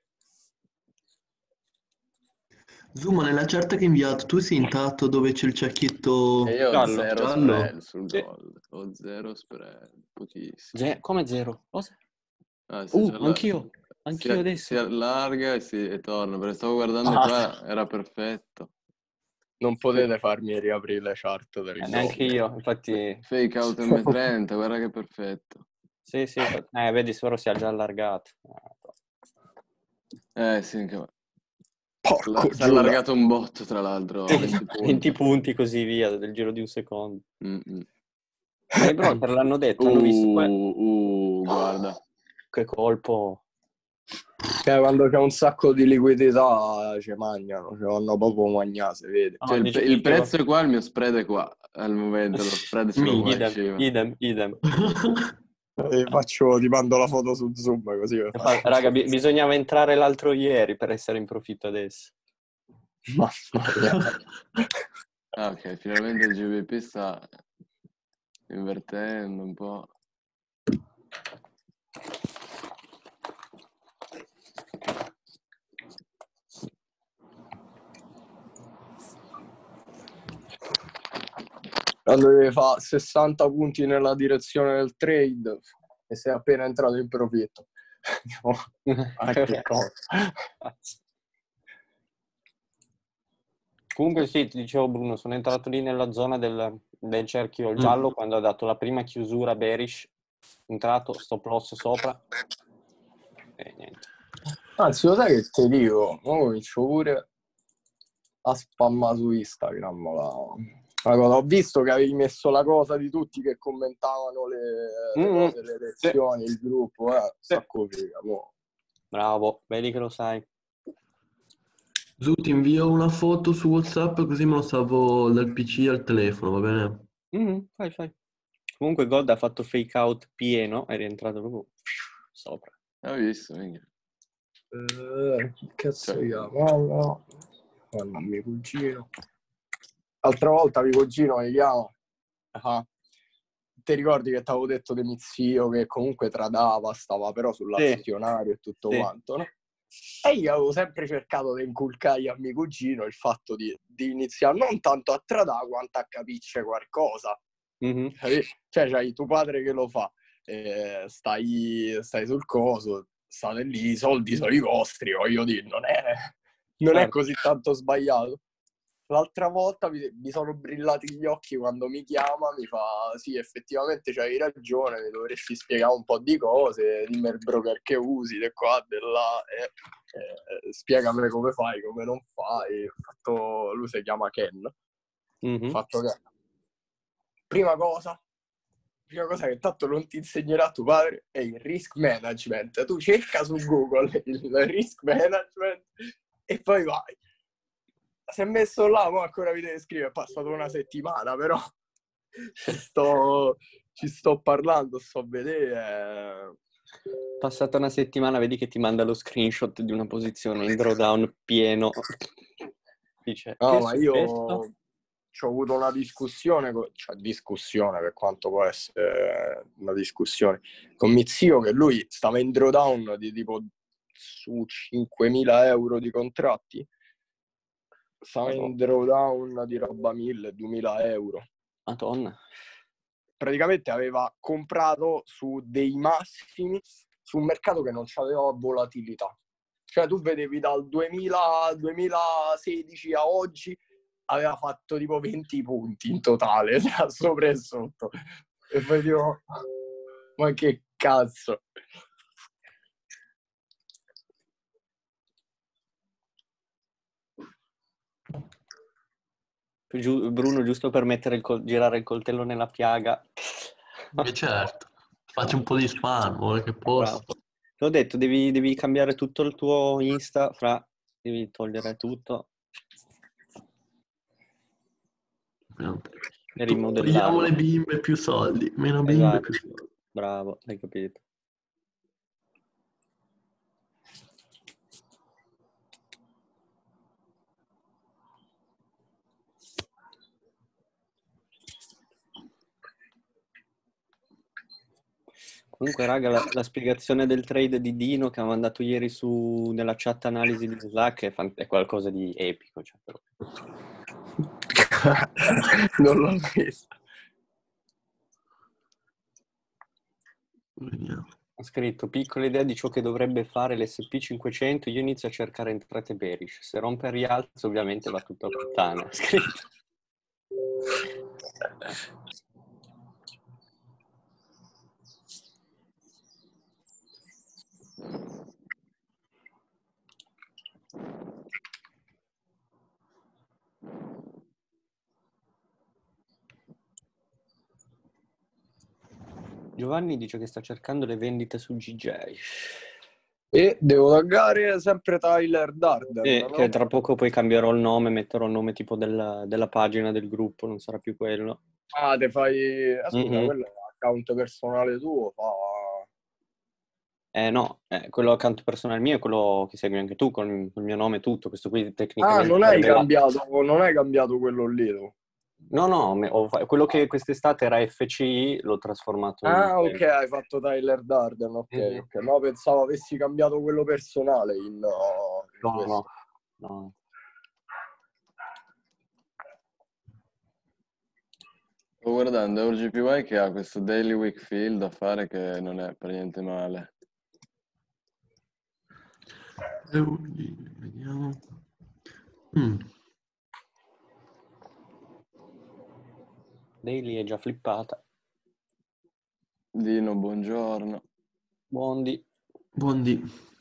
Zuma, nella chat che hai inviato, tu sei intatto dove c'è il cecchetto E io ho Giallo. zero giallo? spread sul Sì. gold. Ho zero spread, pochissimo. Come zero? Cosa? Si Anch'io adesso. si allarga e torna, perché stavo guardando qua, era perfetto. Non potete farmi riaprire le chart del Neanche gold. io, infatti. Fake out M30, guarda che perfetto. Sì, vedi, spero sia già allargato. Sì, anche me. Porco Si è allargato un botto, tra l'altro, 20 punti. 20 punti così via, del giro di un secondo. Mm-mm. Ma i broker l'hanno detto, hanno visto guarda. che colpo. Quando c'è un sacco di liquidità ci mangiano, ci vanno proprio magnate, vedi? Cioè, il prezzo è qua, il mio spread è qua. Al momento lo spread ce l'ho qua in cima. Idem. Ti mando la foto su Zoom così. Raga, bisognava entrare l'altro ieri per essere in profitto adesso. Mamma mia. Ok, finalmente il GBP sta invertendo un po'. Quando devi fare 60 punti nella direzione del trade e sei appena entrato in profitto. Che cosa? Comunque sì, ti dicevo Bruno, sono entrato lì nella zona del cerchio giallo quando ha dato la prima chiusura bearish, entrato, stop loss sopra e niente. Anzi, lo sai che ti dico? Ora comincio pure a spammare su Instagram la cosa. Ho visto che avevi messo la cosa di tutti che commentavano le cose, le lezioni, il gruppo, sacco figa, mo. Bravo, vedi che lo sai. Zu, ti invio una foto su WhatsApp così me lo salvo dal PC al telefono, va bene? Fai. Comunque Gold ha fatto fake out pieno, è rientrato proprio sopra. Hai visto, minchia. Che cazzo chiama? Guarda, mio cugino. L'altra volta mio cugino mi chiama. Ti ricordi che ti avevo detto di mio zio che comunque tradava, stava però sull'azionario e tutto quanto, no? E io avevo sempre cercato di inculcargli a mio cugino il fatto di iniziare non tanto a tradare quanto a capirci qualcosa. Mm-hmm. Cioè, c'hai tuo padre che lo fa, stai sul coso, state lì, i soldi sono i vostri, voglio dire, non è così tanto sbagliato. L'altra volta mi sono brillati gli occhi quando mi chiama, mi fa sì, effettivamente c'hai ragione, mi dovresti spiegare un po' di cose, dimmi il broker che usi, di qua, di là, spiegami come fai, come non fai. Lui si chiama Ken. Mm-hmm. Fatto che prima cosa che tanto non ti insegnerà tuo padre è il risk management. Tu cerca su Google il risk management e poi vai. Si è messo là, ma ancora vi deve scrivere, è passata una settimana, però ci sto parlando, sto a vedere. Passata una settimana, vedi che ti manda lo screenshot di una posizione in drawdown pieno. Dice, no, ma io ci ho avuto una discussione, discussione per quanto può essere una discussione, con mio zio che lui stava in drawdown di tipo su 5.000 euro di contratti. Stava in drawdown di roba 1.000-2.000 euro. Madonna. Praticamente aveva comprato su dei massimi su un mercato che non c'aveva volatilità. Cioè tu vedevi dal 2016 a oggi aveva fatto tipo 20 punti in totale, tra sopra e sotto. E poi dico, ma che cazzo. Bruno, giusto per mettere girare il coltello nella piaga. E certo, faccio un po' di spam, ora che posso. Bravo. L'ho detto, devi cambiare tutto il tuo Insta, devi togliere tutto e Togliamo rimodellarlo. le bimbe più soldi, meno bimbe più Esatto. soldi. Bravo, hai capito. Comunque, raga, la spiegazione del trade di Dino che ha mandato ieri nella chat analisi di Slack è qualcosa di epico. Cioè, però. Non l'ho visto. Vediamo. Ha scritto, piccola idea di ciò che dovrebbe fare l'SP500, io inizio a cercare entrate bearish. Se rompe il rialzo, ovviamente va tutto a puttana. Ha scritto. Giovanni dice che sta cercando le vendite su GJ. E devo taggare sempre Tyler Darden, E no? che tra poco poi cambierò il nome, metterò il nome tipo della pagina del gruppo, non sarà più quello. Ah, te fai... Scusa, Mhm. quello è l'account personale tuo, fa... No, quello account personale mio è quello che segui anche tu, con il mio nome e tutto. Questo qui Ah, tecnicamente non hai sarebbe cambiato quello lì, tu. No, quello che quest'estate era FCI l'ho trasformato in... Ah, ok, hai fatto Tyler Darden, ok, Mhm. ok. No, pensavo avessi cambiato quello personale in No. questo. Sto guardando EuroGPY che ha questo daily week fill da fare che non è per niente male. Vediamo. Daily è già flippata. Dino, buongiorno. Bondi. Buondì.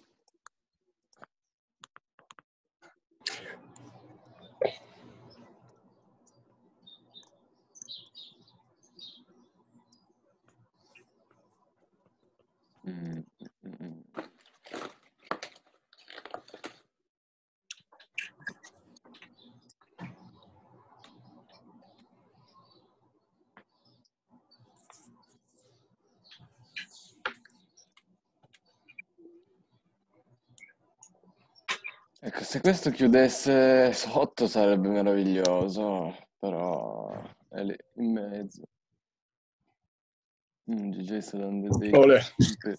Ecco, se questo chiudesse sotto sarebbe meraviglioso, però è lì in mezzo. GG sta dando dei Olè. tempi.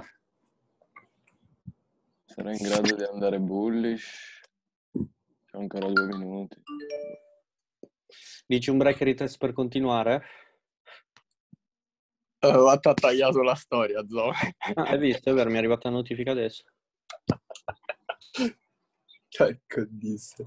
Sarà in grado di andare bullish? C'ho ancora 2 minuti. Dici un break retest per continuare? Ti ha tagliato la storia, Zo. Ah, hai visto? È vero, mi è arrivata la notifica adesso. Ecco, disse.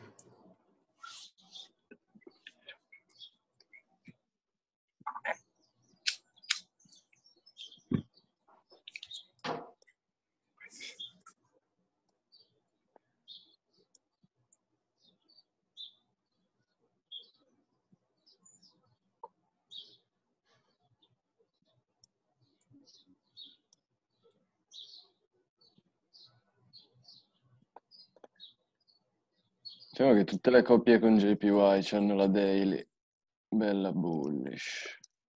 Diciamo che tutte le coppie con JPY hanno la daily. Bella bullish.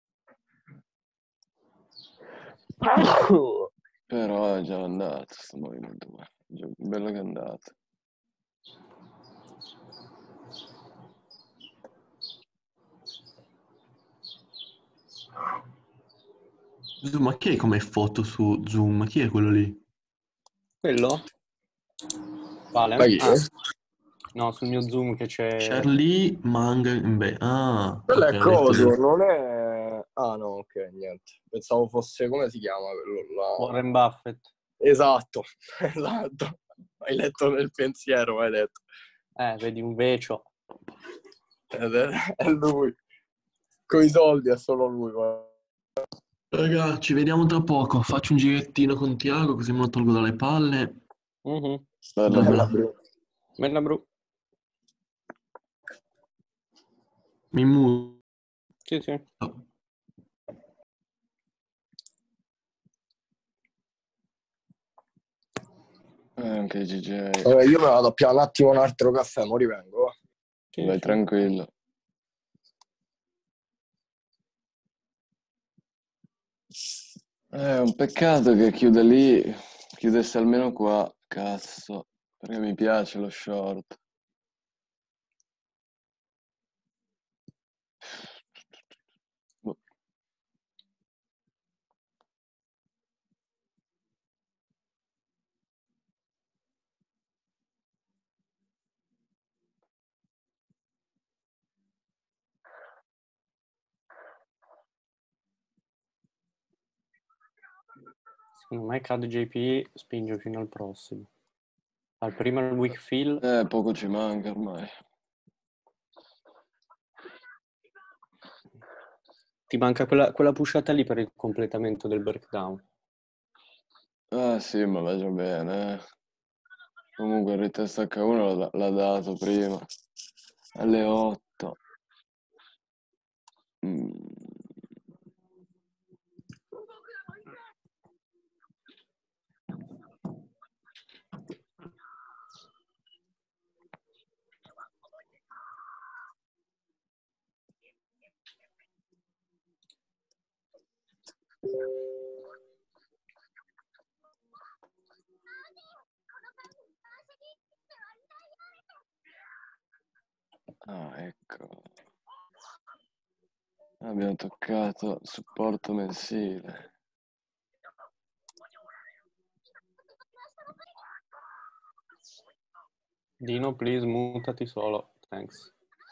Però è già andato questo movimento qua. Bello che è andato. Ma chi è come foto su Zoom? Chi è quello lì? Quello? Quale? Ma chi è? No, sul mio Zoom che c'è... Charlie Mang. Beh, Quello ok, è ho letto coso, non è... Ah, no, ok, niente. Pensavo fosse... Come si chiama quello là? Warren Buffett. Esatto, esatto. Hai letto nel pensiero, hai letto. Vedi un vecio. Ed è lui. Con i soldi è solo lui. Raga, ci vediamo tra poco. Faccio un girettino con Tiago così me lo tolgo dalle palle. Mhm. Bella, Bella. bro. Bella bru. Mi muto. Sì, sì. Anche GG. Io me la vado a piare un attimo un altro caffè, mo rivengo. Sì, Vai sì. tranquillo. È un peccato che chiude lì, chiudesse almeno qua, cazzo, perché mi piace lo short. Boh. Secondo me cade JP, spinge fino al prossimo. Al primo il weak fill. Poco ci manca ormai. Ti manca quella pushata lì per il completamento del breakdown. Ah sì, ma va già bene. Comunque il retest H1 l'ha dato prima, alle 8. Ah, ecco. Abbiamo toccato supporto mensile. Dino, please, mutati solo. Thanks.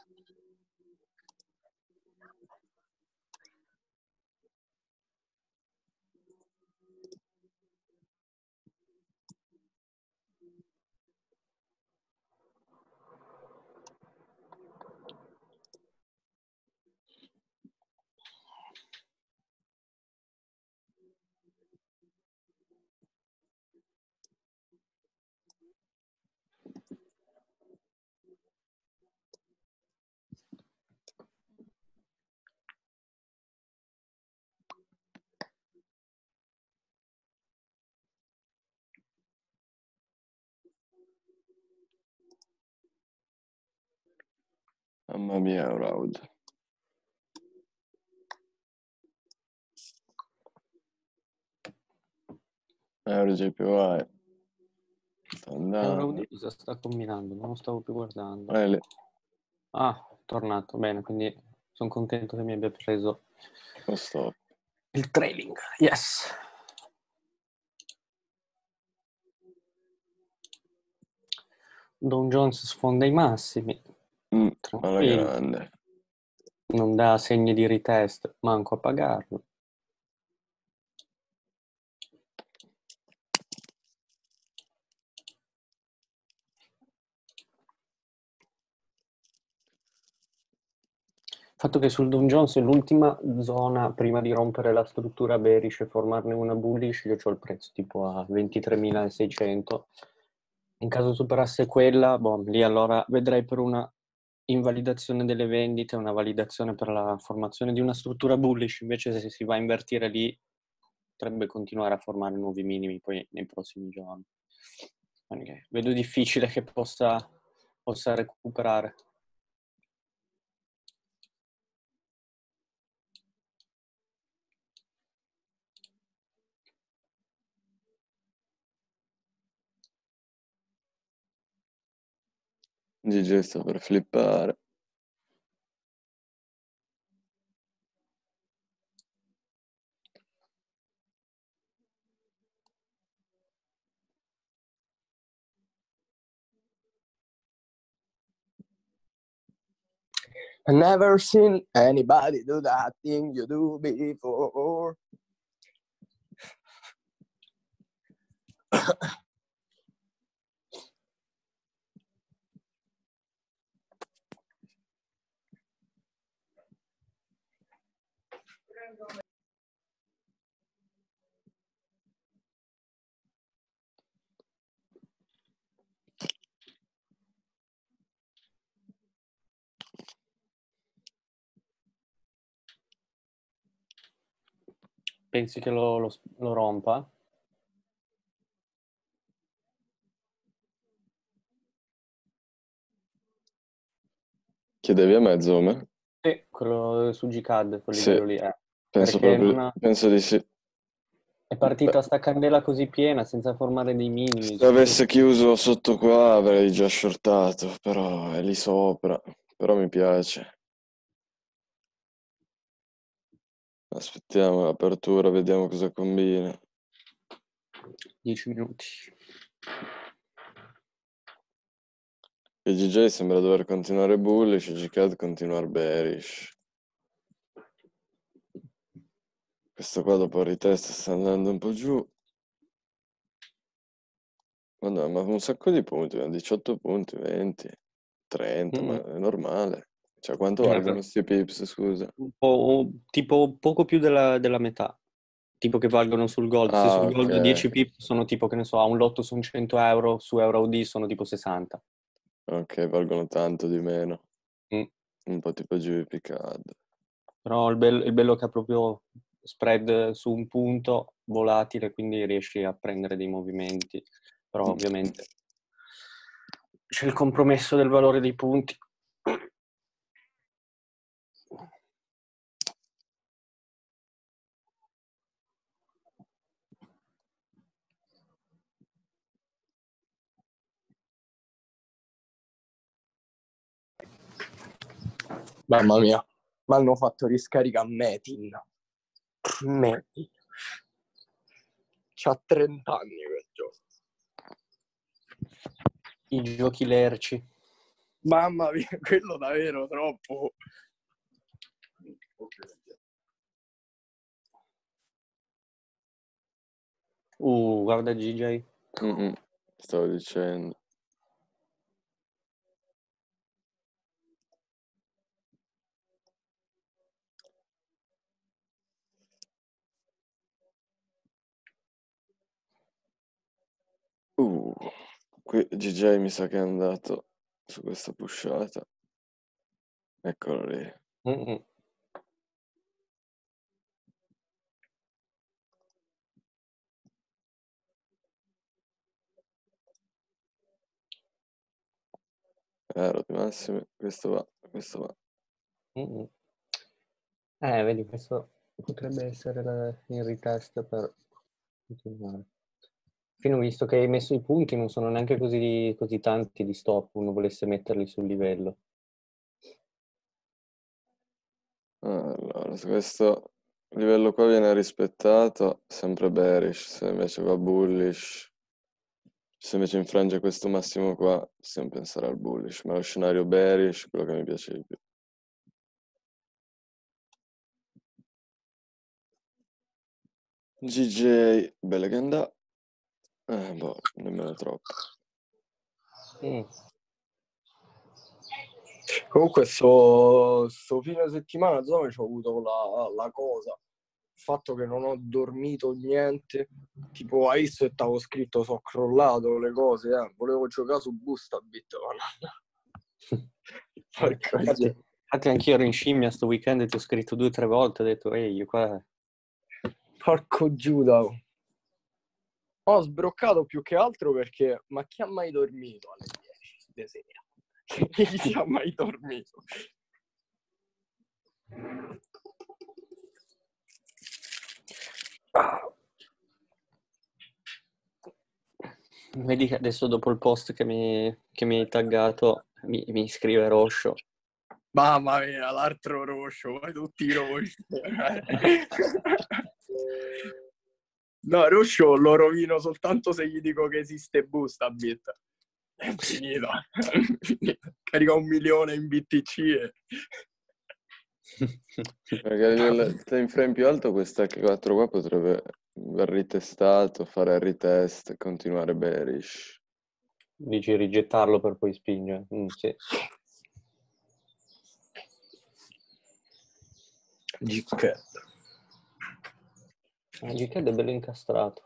Mamma mia, Raud. JPY. Sta andando. Euroudi cosa sta combinando? Non lo stavo più guardando. Lì. Ah, è tornato. Bene, quindi sono contento che mi abbia preso Stop. il trailing. Yes. Don Jones sfonda i massimi. Alla Tranquillo. grande. Non dà segni di retest, manco a pagarlo. Il fatto che sul Dow Jones è l'ultima zona prima di rompere la struttura bearish e formarne una bullish, io ho il prezzo tipo a 23.600. In caso superasse quella, boh, lì allora vedrei per una invalidazione delle vendite, una validazione per la formazione di una struttura bullish. Invece se si va a invertire lì potrebbe continuare a formare nuovi minimi poi nei prossimi giorni. Quindi vedo difficile che possa recuperare. GG sta per flippare. I've never seen anybody do that thing you do before. Pensi che lo rompa? Chiedevi a me, Zome? Sì, quello su Gcad, quel Sì, livello lì. penso Perché proprio, penso di sì. è partita sta candela così piena senza formare dei minimi. Se avesse chiuso sotto qua avrei già shortato, però è lì sopra. Però mi piace. Aspettiamo l'apertura, vediamo cosa combina. 10 minuti. E GJ sembra dover continuare bullish e GCAD continuare bearish. Questo qua dopo il retest sta andando un po' giù. Madonna, ma un sacco di punti, 18 punti, 20, 30, ma è normale. Cioè, quanto valgono questi pips, scusa? Tipo poco più della metà. Tipo che valgono sul gold. Se Ah, sul gold ok. 10 pip sono tipo, che ne so, a un lotto sono 100 euro, su EuroD sono tipo 60. Ok, valgono tanto di meno. Mm. Un po' tipo GBP-CAD. Però il bello è che ha proprio spread su un punto volatile, quindi riesci a prendere dei movimenti. Però ovviamente c'è il compromesso del valore dei punti. Mamma mia, mi hanno fatto riscarica Metin. Metin. C'ha 30 anni quel gioco. I giochi lerci. Mamma mia, quello davvero troppo. Guarda GJ. Stavo dicendo. Qui GJ mi sa che è andato su questa pushata. Eccolo lì. Roti massimi, questo va, questo va. Vedi, questo potrebbe essere il retest per continuare. Fino ho visto che hai messo i punti, non sono neanche così tanti di stop, uno volesse metterli sul livello. Allora, se questo livello qua viene rispettato, sempre bearish, se invece va bullish, se invece infrange questo massimo qua, possiamo pensare al bullish, ma lo scenario bearish è quello che mi piace di più. GJ, bella che andà. Boh, nemmeno troppo. Comunque sto fine settimana Zome c'ho avuto la cosa, il fatto che non ho dormito niente, tipo hai visto che t'avevo scritto sono crollato le cose, volevo giocare su Boostabit, ma Infatti anch'io ero in scimmia sto weekend e ti ho scritto 2 o 3 volte, ho detto ehi, qua... porco Giuda, ho sbroccato più che altro perché ma chi ha mai dormito alle 10 di sera? Chi ha mai dormito? Vedi che adesso dopo il post che mi hai taggato mi scrive Roscio. Mamma mia, l'altro Roscio, poi tutti i Rosci. No, Roscio lo rovino soltanto se gli dico che esiste Boostabit. È finito. Carica 1 milione in BTC e... Magari il time frame più alto, questa H4 qua potrebbe aver ritestato, fare il retest e continuare bearish. Dici rigettarlo per poi spingere. Sì. Gicchetta. Weekend è bello incastrato.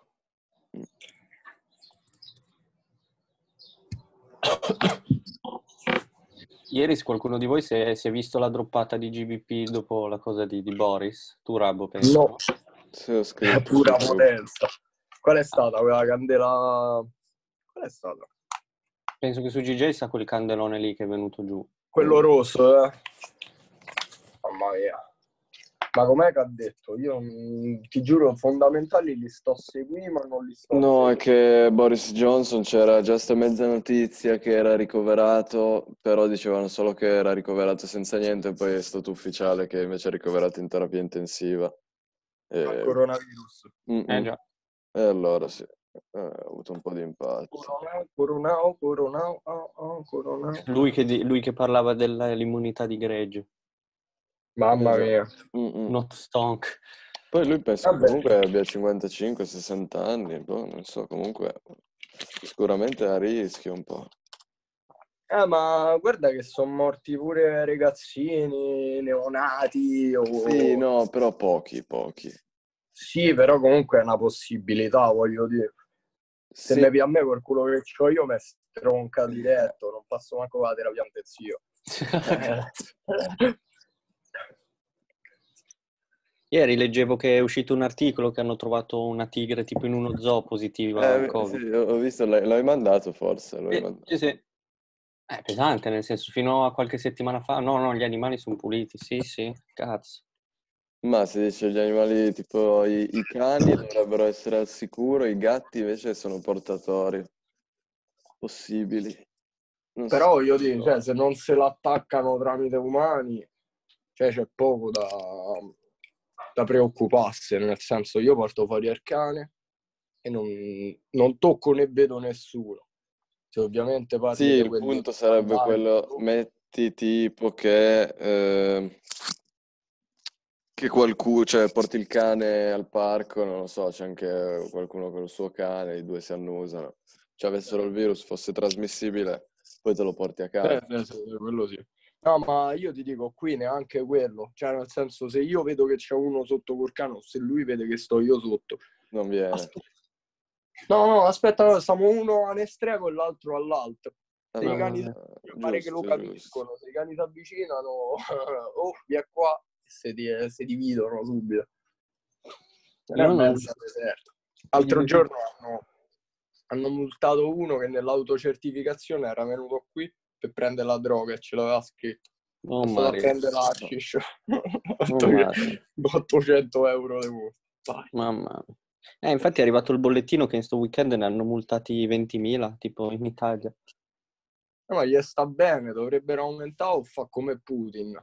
Ieri qualcuno di voi si è visto la droppata di GBP dopo la cosa di Boris? Tu, Rabbo, penso? No, Sì, ho scritto. pura potenza. Qual è stata quella candela? Qual è stata? Penso che su GJ sta quel candelone lì che è venuto giù. Quello rosso, eh? Mamma mia. Ma com'è che ha detto? Io ti giuro, fondamentali li sto seguendo, ma non li sto No, è seguendo. che Boris Johnson c'era già sta mezza notizia che era ricoverato, però dicevano solo che era ricoverato senza niente, poi è stato ufficiale che invece è ricoverato in terapia intensiva. Al coronavirus. Già. E allora sì, ho avuto un po' di impatto. Coronao. Lui che parlava dell'immunità di gregge. Mamma mia. Not stonk. Poi lui penso che Vabbè. comunque abbia 55-60 anni, boh, non so, comunque sicuramente a rischio un po'. Ma guarda che sono morti pure ragazzini, neonati. Sì, no, però pochi. Sì, però comunque è una possibilità, voglio dire. Se Sì, ne a me quel culo che c'ho io mi stronca diretto, non passo manco la terapia intensio. Ieri leggevo che è uscito un articolo che hanno trovato una tigre tipo in uno zoo positiva al Covid. sì, ho visto, l'hai mandato forse, l'hai mandato. Sì. È pesante, nel senso, fino a qualche settimana fa, no, gli animali sono puliti, sì, cazzo. Ma si dice gli animali tipo i cani dovrebbero essere al sicuro, i gatti invece sono portatori possibili. Non Però so. voglio dire, cioè, se non se l'attaccano tramite umani, cioè, c'è poco da preoccuparsi, nel senso io porto fuori il cane e non tocco né vedo nessuno. Se ovviamente parli Sì, di il quelli punto sarebbe quello, metti tipo che qualcuno, cioè porti il cane al parco, non lo so, c'è anche qualcuno con il suo cane, i due si annusano, cioè avessero il virus, fosse trasmissibile, poi te lo porti a casa. Sì, quello sì. No, ma io ti dico, qui neanche quello. Cioè, nel senso, se io vedo che c'è uno sotto col cane, o se lui vede che sto io sotto. Non viene. No, aspetta, stiamo uno a un estremo e l'altro all'altro. Se i Vabbè, cani pare che lo giusto. capiscono, se i cani si avvicinano, oh, via qua, e si dividono subito. Non Io è non... mezza deserto. L'altro giorno hanno multato uno che nell'autocertificazione era venuto qui per prendere la droga e ce l'aveva scritto. Oh, È stato a Mario. prendere l'hashish. Oh, Mario. 800 euro di multa. Vai. Mamma mia. Infatti è arrivato il bollettino che in sto weekend ne hanno multati 20.000, tipo in Italia. Ma gli sta bene, dovrebbero aumentare o fa come Putin.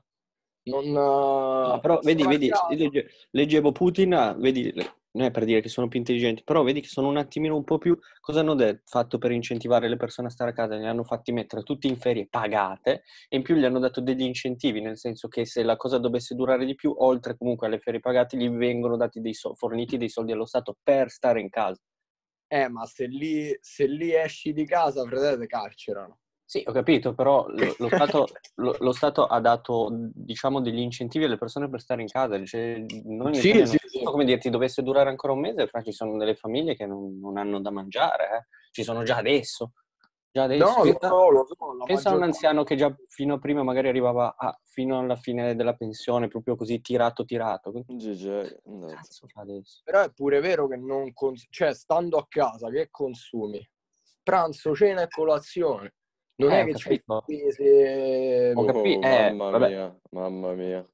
No, però vedi, leggevo Putin, vedi, non è per dire che sono più intelligenti, però vedi che sono un attimino un po' più... Cosa hanno fatto per incentivare le persone a stare a casa? Li hanno fatti mettere tutti in ferie pagate e in più gli hanno dato degli incentivi, nel senso che se la cosa dovesse durare di più, oltre comunque alle ferie pagate, gli vengono dati forniti dei soldi allo Stato per stare in casa. Ma se lì esci di casa, fratello, ti carcerano. Sì, ho capito, però lo Stato ha dato, diciamo, degli incentivi alle persone per stare in casa. Cioè, noi in Italia non so come dirti, dovesse durare ancora un mese, fra ci sono delle famiglie che non hanno da mangiare, Ci sono già adesso. Già adesso. No, lo so, Pensa a un anziano che già fino a prima magari arrivava fino alla fine della pensione, proprio così tirato. GG, Cazzo fa adesso? Però è pure vero che cioè, stando a casa, che consumi? Pranzo, cena e colazione. Non è che c'hai spese... Ho capito, mamma mia.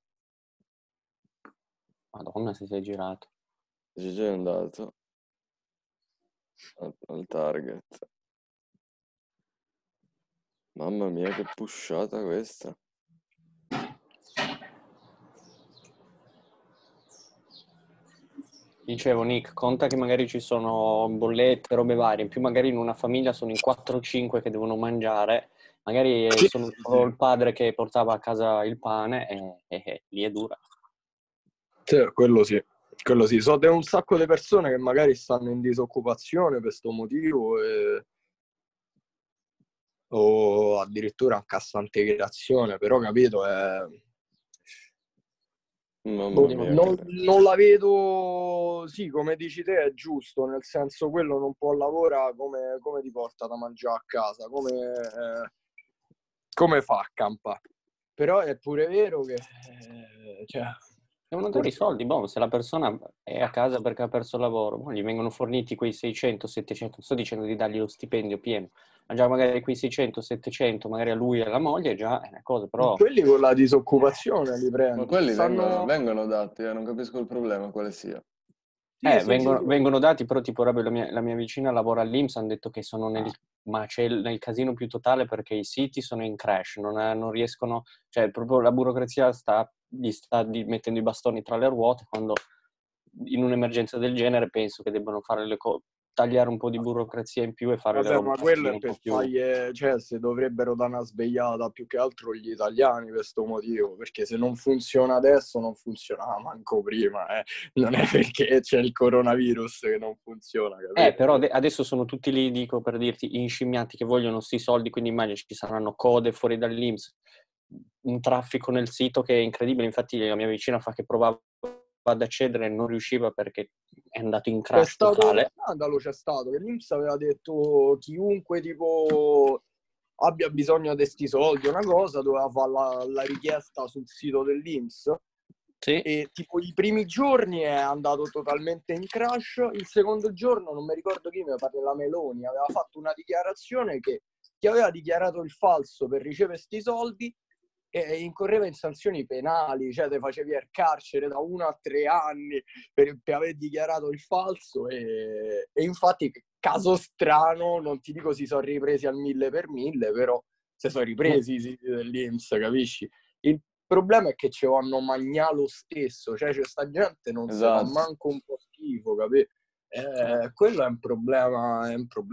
Madonna, se sei girato. GG è andato al target. Mamma mia, che pushata questa. Dicevo, Nick, conta che magari ci sono bollette, robe varie, in più magari in una famiglia sono in 4 o 5 che devono mangiare, magari sono solo il padre che portava a casa il pane e lì è dura. Sì, quello sì. So di un sacco di persone che magari stanno in disoccupazione per questo motivo o addirittura in cassa integrazione, però capito, Mamma mia. Non la vedo, sì, come dici te è giusto, nel senso quello non può lavorare, come ti porta da mangiare a casa, come fa a campare. Però è pure vero che cioè, Devono dare i soldi, boh, se la persona è a casa perché ha perso il lavoro, boh, gli vengono forniti quei 600, 700, non sto dicendo di dargli lo stipendio pieno, ma già magari quei 600, 700, magari a lui e alla moglie, già è una cosa, però... quelli con la disoccupazione li Ma prendi. quelli Stanno... vengono dati, non capisco il problema quale sia. Sì, vengono dati, però tipo la mia vicina lavora all'INPS, hanno detto che sono nel casino più totale perché i siti sono in crash, non riescono, cioè proprio la burocrazia gli sta mettendo i bastoni tra le ruote, quando in un'emergenza del genere penso che debbano fare tagliare un po' di burocrazia in più e fare le Vabbè, robe ma quello è un po' per più... fargli, cioè, se dovrebbero dare una svegliata più che altro gli italiani per questo motivo, perché se non funziona adesso non funzionava manco prima, non è perché c'è il coronavirus che non funziona, capito? Però adesso sono tutti lì, dico per dirti, inscimmiati che vogliono sti soldi, quindi immagini ci saranno code fuori dall'INPS, un traffico nel sito che è incredibile. Infatti la mia vicina fa che provava ad accedere e non riusciva perché è andato in C'è crash stato uno totale. scandalo, c'è stato, che l'INPS aveva detto chiunque tipo abbia bisogno di sti soldi, una cosa, doveva fare la richiesta sul sito dell'INPS. Sì. E tipo i primi giorni è andato totalmente in crash, il secondo giorno non mi ricordo chi, mi pare la Meloni, aveva fatto una dichiarazione che chi aveva dichiarato il falso per ricevere sti soldi incorreva in sanzioni penali, cioè te facevi il carcere da 1 a 3 anni per aver dichiarato il falso e infatti caso strano, non ti dico si sono ripresi al 1000 per 1000, però si sono ripresi i siti dell'INPS, capisci? Il problema è che ci vanno mangiare lo stesso, cioè c'è sta gente non se fa manco un po' schifo, capì? Quello è un problema,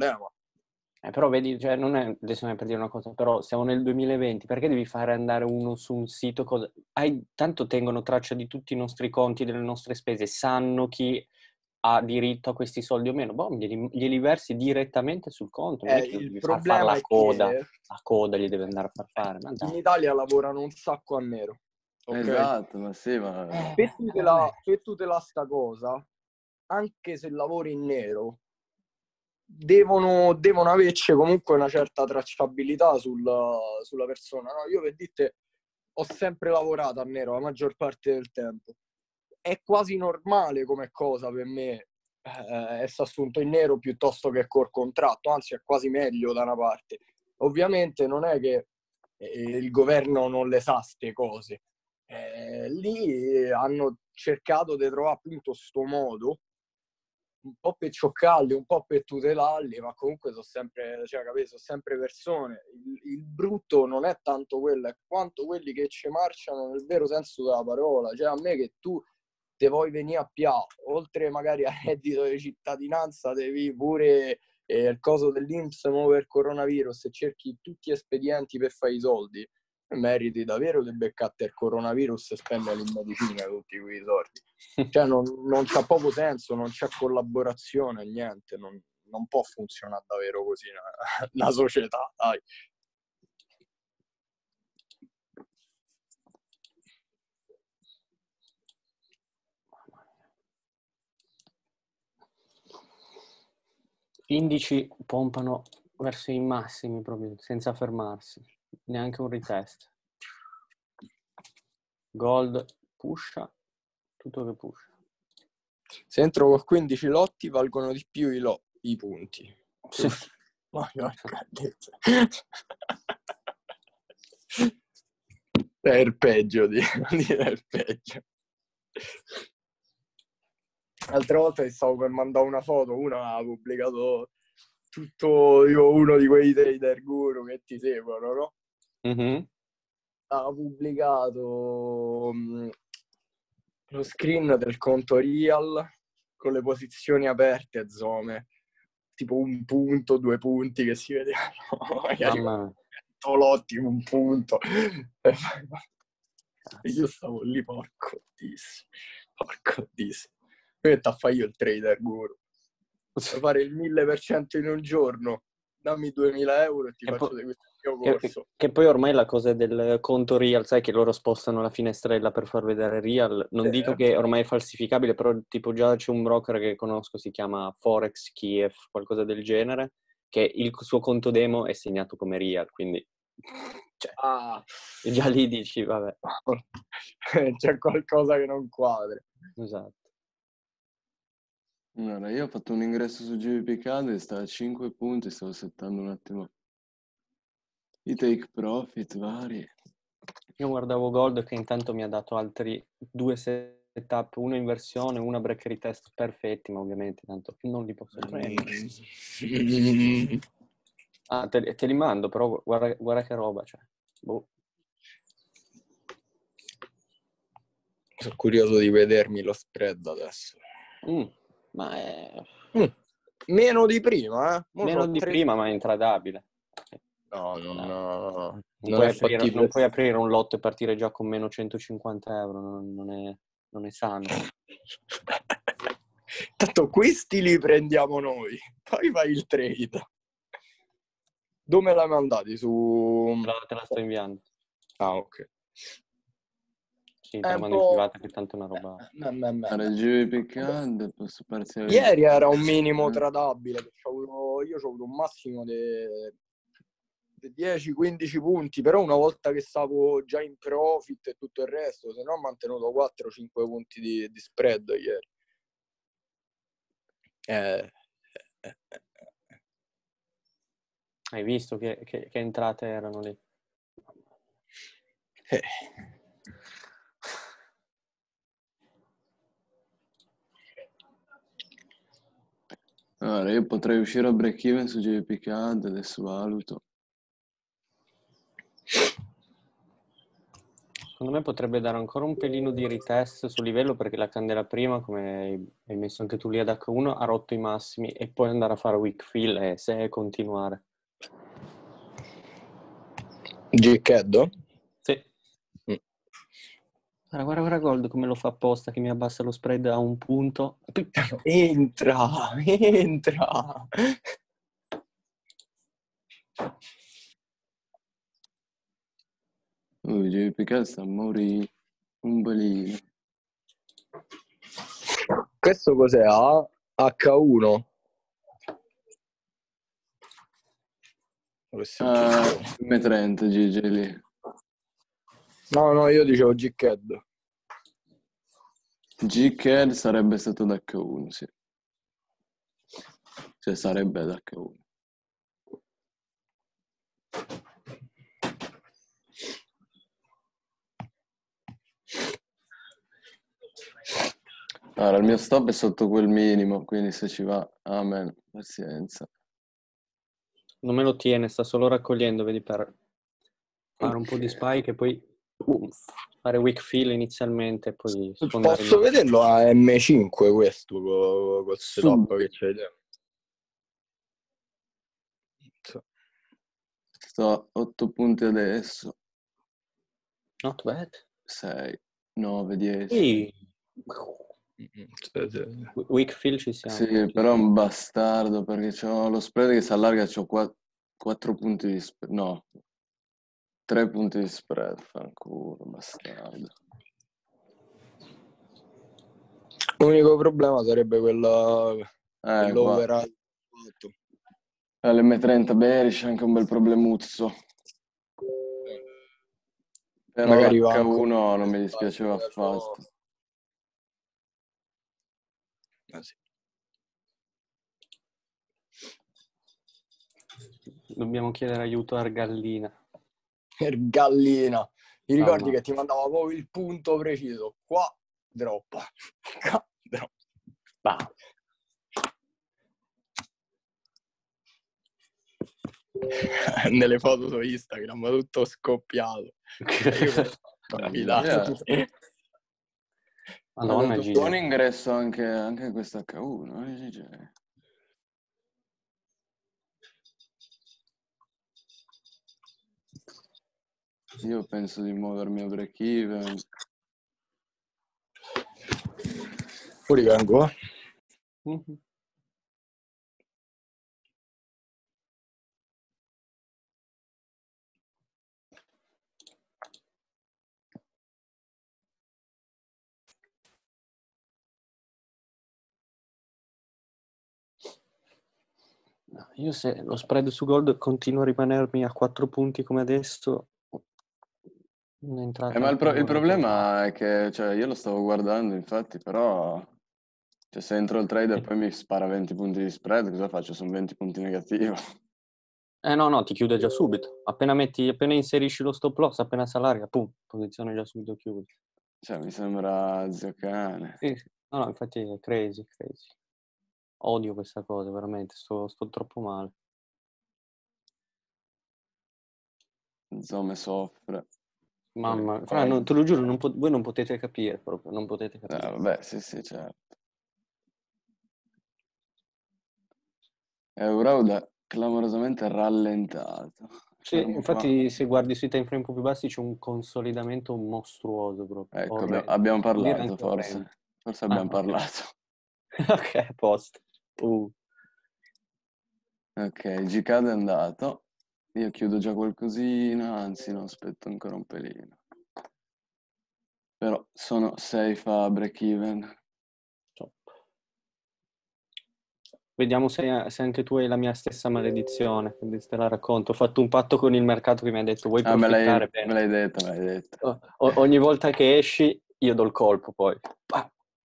Però vedi, cioè non è, adesso ne per dire una cosa, però siamo nel 2020, perché devi fare andare uno su un sito? Tanto tengono traccia di tutti i nostri conti, delle nostre spese, sanno chi ha diritto a questi soldi o meno, boh, glieli versi direttamente sul conto, non è che il devi far problema la è coda, che la coda gli deve andare a far fare, ma in dai. Italia lavorano un sacco a nero, ok? Esatto, ma sì, ma... Per tutelare sta cosa, anche se lavori in nero, devono averci comunque una certa tracciabilità sulla persona. No? Io per dite ho sempre lavorato a nero la maggior parte del tempo. È quasi normale come cosa per me essere assunto in nero piuttosto che col contratto, anzi è quasi meglio da una parte. Ovviamente non è che il governo non le sa ste cose. Lì hanno cercato di trovare appunto sto modo un po' per cioccarli, un po' per tutelarli, ma comunque sono sempre, cioè, capito, sono sempre persone. Il brutto non è tanto quello, è quanto quelli che ci marciano nel vero senso della parola. Cioè, a me che tu te vuoi venire a pià, oltre magari al reddito di cittadinanza, devi pure il coso dell'INPS muovere il coronavirus e cerchi tutti gli espedienti per fare i soldi, meriti davvero di beccate il coronavirus e spendere in medicina tutti quei soldi. Cioè non c'ha proprio senso, non c'è collaborazione, niente, non può funzionare davvero così la società, dai. Indici pompano verso i massimi proprio, senza fermarsi, neanche un retest. Gold pusha, tutto che pusha. Se entro con 15 lotti valgono di più i punti. Sì. È il peggio, dire il peggio. L'altra volta ti stavo per mandare una foto, una ha pubblicato tutto, io uno di quei trader guru che ti seguono, no? Mm-hmm. Ha pubblicato lo screen del conto real con le posizioni aperte a zone, tipo 1 punto, 2 punti che si vedevano, magari 100 lotti, 1 punto. Io stavo lì, porco Dio. Poi a fare io il trader guru. Per fare il 1000% in un giorno dammi 2000 euro e ti Che faccio po- seguire il mio Che, corso. che poi ormai la cosa del conto Real, sai che loro spostano la finestrella per far vedere Real, non dico che ormai è falsificabile, però tipo già c'è un broker che conosco, si chiama Forex Kiev, qualcosa del genere, che il suo conto demo è segnato come Real, quindi cioè, già lì dici, vabbè. C'è qualcosa che non quadra. Esatto. Allora, io ho fatto un ingresso su GBP Card, sta a 5 punti, stavo settando un attimo i take profit vari. Io guardavo Gold che intanto mi ha dato altri 2 setup, uno in versione, una break retest perfetti, ma ovviamente tanto non li posso prendere. Ah, te li mando, però guarda che roba, cioè. Boh. Sono curioso di vedermi lo spread adesso. Ma è Meno di prima, eh? meno di prima, ma è intradabile. No. Non Non è fattibile. puoi aprire un lotto e partire già con meno 150 euro, non è sano. Tanto questi li prendiamo noi, poi vai il trade. Dove l'hai mandati? Te la sto inviando. Ah, ok. Sì, te la mando in privata, che tanto è una roba. Allora, il GBP Card posso parzializzare. Ieri era un minimo tradabile, perché io ho avuto un massimo di 10-15 punti, però una volta che stavo già in profit e tutto il resto, se no ho mantenuto 4-5 punti di spread ieri. Hai visto che entrate erano lì? Allora, io potrei uscire a break even su GBP Card, adesso valuto. Secondo me potrebbe dare ancora un pelino di retest sul livello, perché la candela prima, come hai messo anche tu lì ad H1, ha rotto i massimi, e poi andare a fare weak fill e se continuare. G-Cad? Sì. Guarda Gold come lo fa apposta, che mi abbassa lo spread a un punto. Entra! Il GBP Card sta a morire un pelino. Questo cos'è? H1? M30 Gigi lì. No, io dicevo G-Cad. G-Cad sarebbe stato ad H1, sì. Cioè sarebbe ad H1. Allora, il mio stop è sotto quel minimo, quindi se ci va, amen, pazienza. Non me lo tiene, sta solo raccogliendo, vedi, per fare un po' di spike e poi fare weak fill inizialmente e poi sfondare. Posso vederlo a M5 questo col setup che c'è dentro? Sto a 8 punti adesso. Not bad. 6, 9, 10. Sì. Weak fill ci siamo. Sì, però è un bastardo perché c'ho lo spread che si allarga, c'ho 4 punti di spread. No, 3 punti di spread, fanculo, bastardo. L'unico problema sarebbe quell'over. L'M30 bearish è anche un bel problemuzzo. Però magari l'H1 non mi dispiaceva affatto. Sì. Dobbiamo chiedere aiuto a Argallina. Gallina, mi ricordi che ti mandava proprio il punto preciso? Qua droppa. Bah. Nelle foto su Instagram tutto scoppiato. Madonna, buon ingresso anche questo H1. Io penso di muovermi a break even. Fuori vengo, Io se lo spread su Gold continua a rimanermi a 4 punti come adesso, un'entrata Ma la il vorrei provare. problema è che, cioè, io lo stavo guardando, infatti, però, cioè, se entro il trade e poi mi spara 20 punti di spread, cosa faccio? Sono 20 punti negativo. No, ti chiude già subito. Appena inserisci lo stop loss, appena si allarga, pum, posizione già subito chiusa. Cioè, mi sembra zio cane. Sì, sì. No, infatti è crazy. Odio questa cosa, veramente, sto troppo male. Zome soffre. Mamma, Poi, no, te lo giuro, voi non potete capire proprio, non potete capire. vabbè, sì, certo. Euroud clamorosamente rallentato. Sì, Fermo qua. infatti se guardi sui time frame un po' più bassi c'è un consolidamento mostruoso proprio, Ecco, orrendo. abbiamo Vuol dire parlato, anche orrendo. forse. Forse abbiamo Ok. parlato. Ok, a posto. Ok, Gcad è andato. Io chiudo già qualcosina, anzi no, aspetto ancora un pelino. Però sono safe a break even. Top. Vediamo se anche tu hai la mia stessa maledizione, quindi te la racconto. Ho fatto un patto con il mercato che mi ha detto vuoi Ah, profittare? me Bene. l'hai detto, me l'hai detto. Ogni volta che esci io do il colpo poi. Pa!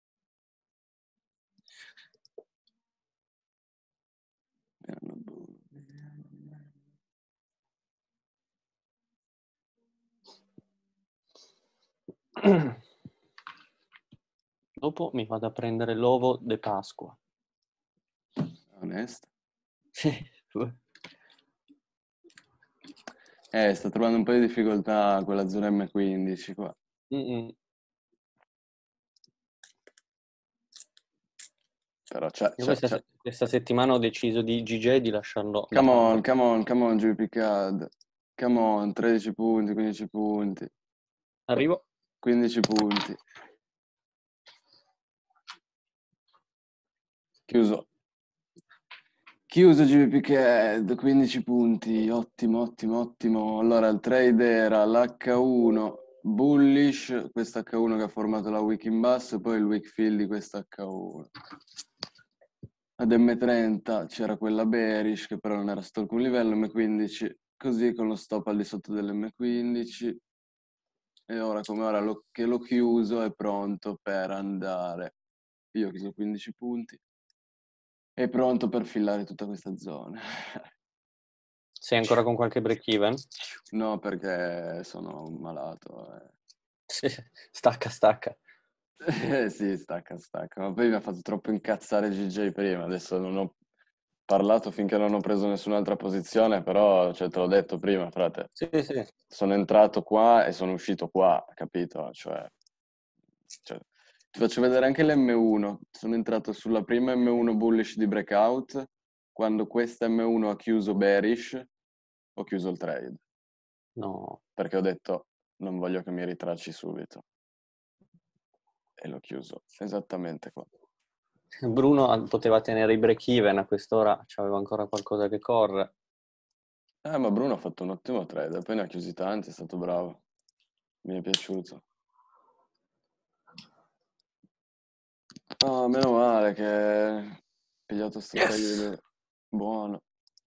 Dopo mi vado a prendere l'ovo de Pasqua. Onesto. Sì. Sto trovando un po' di difficoltà con la zona M15 qua. Mm-mm. Però Io questa settimana ho deciso di GJ di lasciarlo da Come parte. on, GP Cad. Come on, 13 punti, 15 punti. Arrivo. 15 punti. Chiuso GP Cad, 15 punti. Ottimo. Allora, il trade era l'H1 bullish, questo H1 che ha formato la wick in basso, e poi il wick fill di questo H1. Ad M30 c'era quella bearish che però non era sotto alcun livello, M15 così con lo stop al di sotto dell'M15 e ora come ora che l'ho chiuso è pronto per andare. Io ho chiuso 15 punti, è pronto per fillare tutta questa zona. Sei ancora con qualche break even? No, perché sono malato. Stacca. Sì, stacca, ma poi mi ha fatto troppo incazzare GJ prima, adesso non ho parlato finché non ho preso nessun'altra posizione, però cioè, te l'ho detto prima, frate, Sì. sono entrato qua e sono uscito qua, capito? Cioè, ti faccio vedere anche l'M1, sono entrato sulla prima M1 bullish di breakout, quando questa M1 ha chiuso bearish, ho chiuso il trade, No. perché ho detto non voglio che mi ritracci subito. E l'ho chiuso esattamente qua. Bruno poteva tenere i break even, a quest'ora c'aveva ancora qualcosa che corre. Ma Bruno ha fatto un ottimo trade, poi ne ha chiusi tanti, è stato bravo. Mi è piaciuto. Meno male che hai pigliato sto trade buono.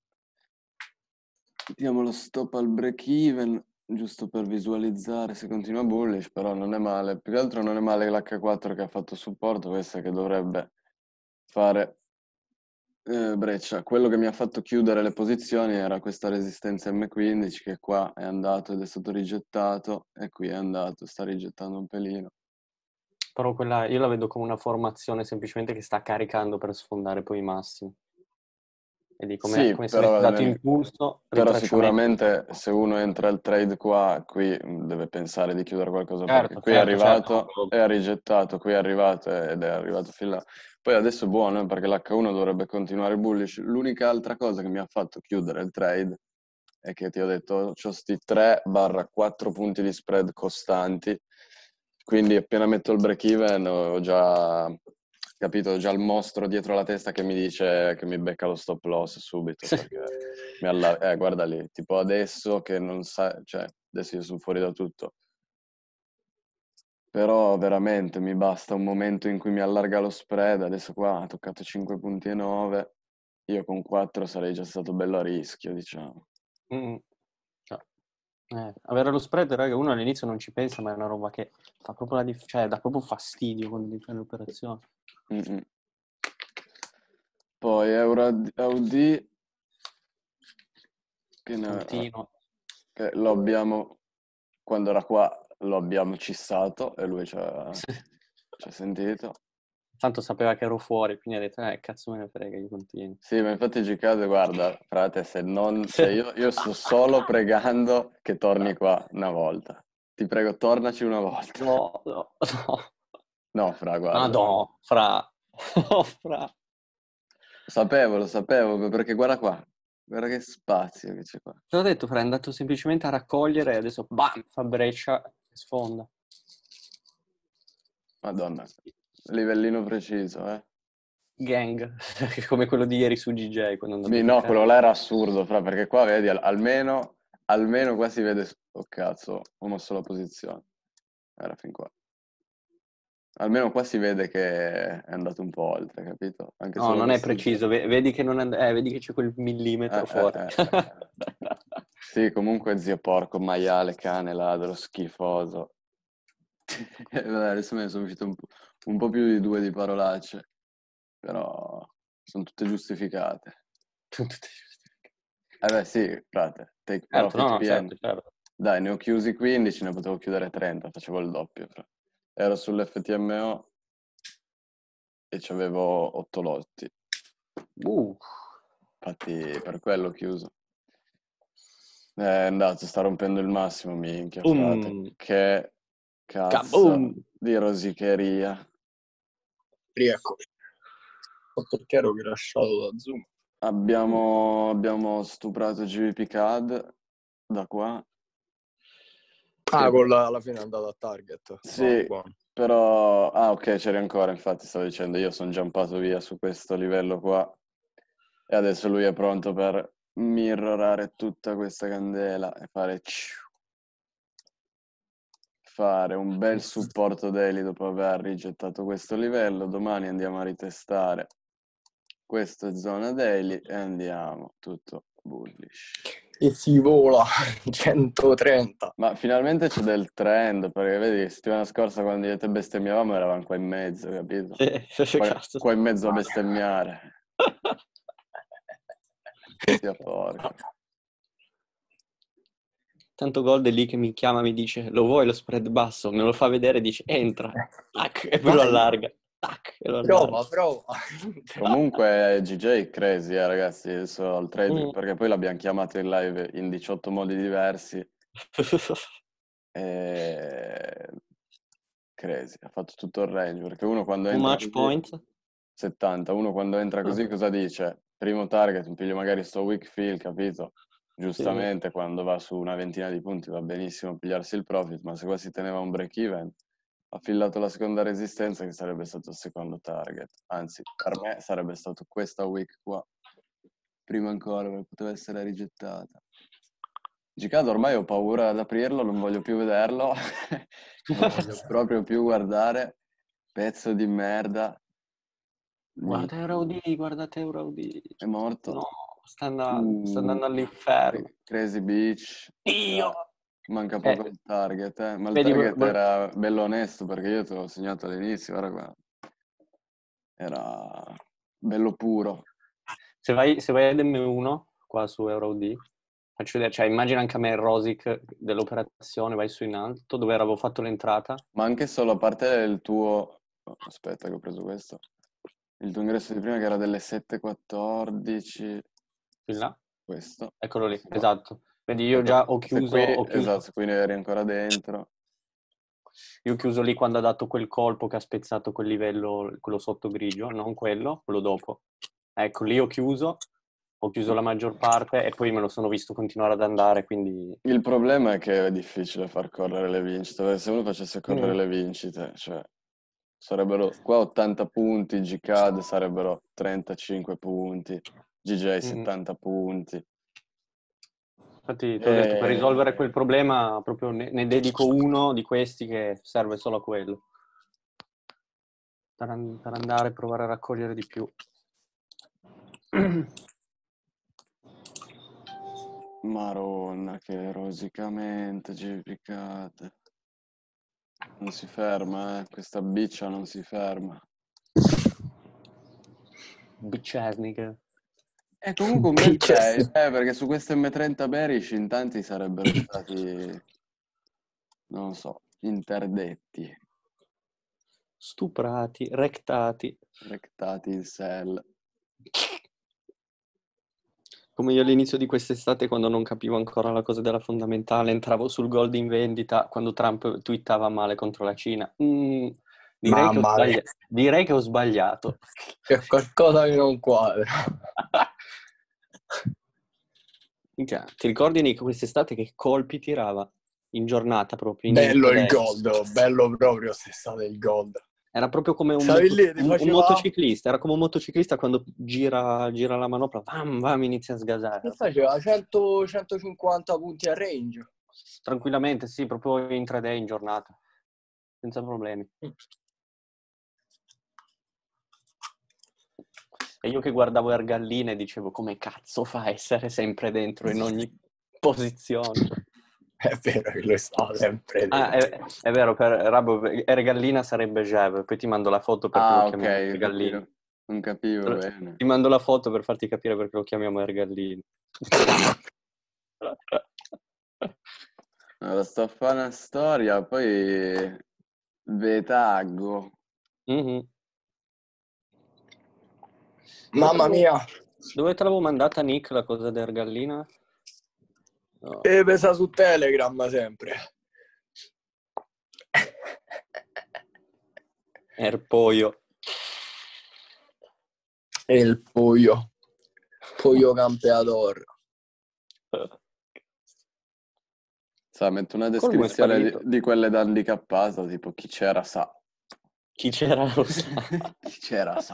Diamo lo stop al break even, giusto per visualizzare se continua bullish, però non è male. Più che altro non è male l'H4 che ha fatto supporto, questa che dovrebbe fare breccia. Quello che mi ha fatto chiudere le posizioni era questa resistenza M15 che qua è andato ed è stato rigettato e qui è andato, sta rigettando un pelino. Però quella io la vedo come una formazione semplicemente che sta caricando per sfondare poi i massimi. Vedi Sì, come se avesse però, dato impulso, però ritracciamento. sicuramente se uno entra al trade qua, qui deve pensare di chiudere qualcosa perché Certo, qui è certo. arrivato e ha rigettato, qui è arrivato ed è arrivato fin là. Poi adesso è buono perché l'H1 dovrebbe continuare bullish. L'unica altra cosa che mi ha fatto chiudere il trade è che ti ho detto c'ho sti 3-4 punti di spread costanti, quindi appena metto il break even ho già capito, già il mostro dietro la testa che mi dice che mi becca lo stop loss subito perché guarda lì, tipo adesso che non sa, cioè adesso io sono fuori da tutto, però veramente mi basta un momento in cui mi allarga lo spread, adesso qua ha toccato 5,9 punti io con 4 sarei già stato bello a rischio, diciamo. Mm. Avere lo spread, raga, uno all'inizio non ci pensa, ma è una roba che fa proprio cioè dà proprio fastidio quando fai l'operazione. Mm-mm. Poi Euro AUD che lo abbiamo, quando era qua lo abbiamo cissato e lui ci ha sentito. Tanto sapeva che ero fuori, quindi ha detto, cazzo me ne frega, io continuo. Sì, ma infatti Gicade, guarda, frate, se io sto solo pregando che torni qua una volta. Ti prego, tornaci una volta. No. No, fra, guarda. Ah, no, fra. Oh, fra. Lo sapevo, perché guarda qua. Guarda che spazio che c'è qua. Te l'ho detto, fra, è andato semplicemente a raccogliere e adesso, bam, fa breccia e sfonda. Madonna, livellino preciso, eh. Gang, come quello di ieri su GJ. Quando è andato a No, toccare. quello là era assurdo, fra, perché qua vedi, almeno qua si vede, oh cazzo, ho mosso la posizione. Era fin qua. Almeno qua si vede che è andato un po' oltre, capito? Anche No, solo non è questo preciso, vedi che, vedi che c'è quel millimetro fuori. Sì, comunque zio porco, maiale, cane, ladro, schifoso. Vabbè, adesso me ne sono uscito un po' più di 2 di parolacce, però sono tutte giustificate. Beh sì, frate, take Certo, profit no, PN. certo. Dai, ne ho chiusi 15, ne potevo chiudere 30, facevo il doppio. Ero sull'FTMO e c'avevo 8 lotti. Infatti per quello ho chiuso. È andato, sta rompendo il massimo, minchia, frate. Che cazzo di rosicheria. Rieccoci. Perché ero crashato da Zoom. Abbiamo stuprato GVP CAD da qua. Alla fine è andato a target. Sì, buono. però... Ah, ok, c'eri ancora, infatti stavo dicendo, io sono jumpato via su questo livello qua e adesso lui è pronto per mirrorare tutta questa candela e fare un bel supporto daily dopo aver rigettato questo livello. Domani andiamo a ritestare questa zona daily e andiamo tutto bullish. E si vola 130. Ma finalmente c'è del trend, perché vedi, settimana scorsa quando io e te bestemmiavamo eravamo qua in mezzo, capito? Qua in mezzo a bestemmiare. Sia porca. Tanto Gold è lì che mi chiama, mi dice, lo vuoi lo spread basso? Me lo fa vedere e dice, entra. Tac, e poi lo allarga. Tac, e lo allarga. Prova. Comunque GJ crazy, ragazzi, adesso al trade, perché poi l'abbiamo chiamato in live in 18 modi diversi. Crazy, ha fatto tutto il range, perché uno quando entra Match point? 70, uno quando entra così cosa dice? Primo target, mi piglio magari sto weak fill, capito? Giustamente quando va su una ventina di punti va benissimo pigliarsi il profit, ma se qua si teneva un break even, ha fillato la seconda resistenza che sarebbe stato il secondo target. Anzi, per me sarebbe stato questa week qua, prima ancora, perché poteva essere rigettata. Gicado ormai ho paura ad aprirlo, non voglio più vederlo, non voglio proprio più guardare, pezzo di merda. Guardate Euraudi. È morto. No, sta andando all'inferno. Crazy Beach. Dio! Manca poco il target, ma il Vedi, target era bello onesto perché io te l'ho segnato all'inizio, guarda qua. Era bello puro. Se vai ad M1, qua su Euraudi, faccio vedere, cioè immagina anche a me il Rosic dell'operazione, vai su in alto, dove avevo fatto l'entrata. Ma anche solo a parte il tuo... Oh, aspetta che ho preso questo. Il tuo ingresso di prima che era delle 7.14. Qui là. Questo. Eccolo lì, esatto. Vedi, io già ho chiuso... Esatto, quindi eri ancora dentro. Io ho chiuso lì quando ha dato quel colpo che ha spezzato quel livello, quello sotto grigio, non quello dopo. Ecco, lì ho chiuso la maggior parte e poi me lo sono visto continuare ad andare, quindi... Il problema è che è difficile far correre le vincite, perché se uno facesse correre le vincite, cioè, sarebbero qua 80 punti, GCAD sarebbero 35 punti, GJ 70 punti. Infatti ti ho detto, per risolvere quel problema proprio ne dedico uno di questi che serve solo a quello. Per andare a provare a raccogliere di più. Maronna, che rosicamente gipicate. Non si ferma, questa biccia non si ferma. Bicesnik. È comunque un bel play, perché su queste M30 Bearish in tanti sarebbero stati, non so, interdetti, Stuprati, rectati. rectati in sell. Come io all'inizio di quest'estate, quando non capivo ancora la cosa della fondamentale, entravo sul gold in vendita quando Trump twittava male contro la Cina. Mamma mia, Direi che ho sbagliato. c'è qualcosa che non quadra. Minchia, ti ricordi Nick quest'estate che colpi tirava in giornata proprio? In Bello il intraday? gold, bello proprio quest'estate il gold. Era proprio come un motociclista, era come un motociclista quando gira la manovra, bam, inizia a sgasare. Che faceva 100-150 punti a range. Tranquillamente, sì, proprio in 3D in giornata, senza problemi. E io che guardavo Ergalline dicevo, come cazzo fa a essere sempre dentro in ogni posizione? È vero che lo sta sempre dentro. È vero, per Rabo, Ergallina sarebbe Jev, poi ti mando la foto perché lo chiamiamo Ergallina. Non capivo bene. Ti mando la foto per farti capire perché lo chiamiamo Ergallina. Allora, sto a fare una storia, poi ve taggo. Mm-hmm. Mamma mia. Dove te l'avevo mandata, Nick, la cosa dell'Ergallina? No. E pesa su Telegram sempre. Erpoio. E il Pollo Campeador. Metto una descrizione di quelle da handicappato, tipo chi c'era sa. Chi c'era lo sa. Chi c'era sa.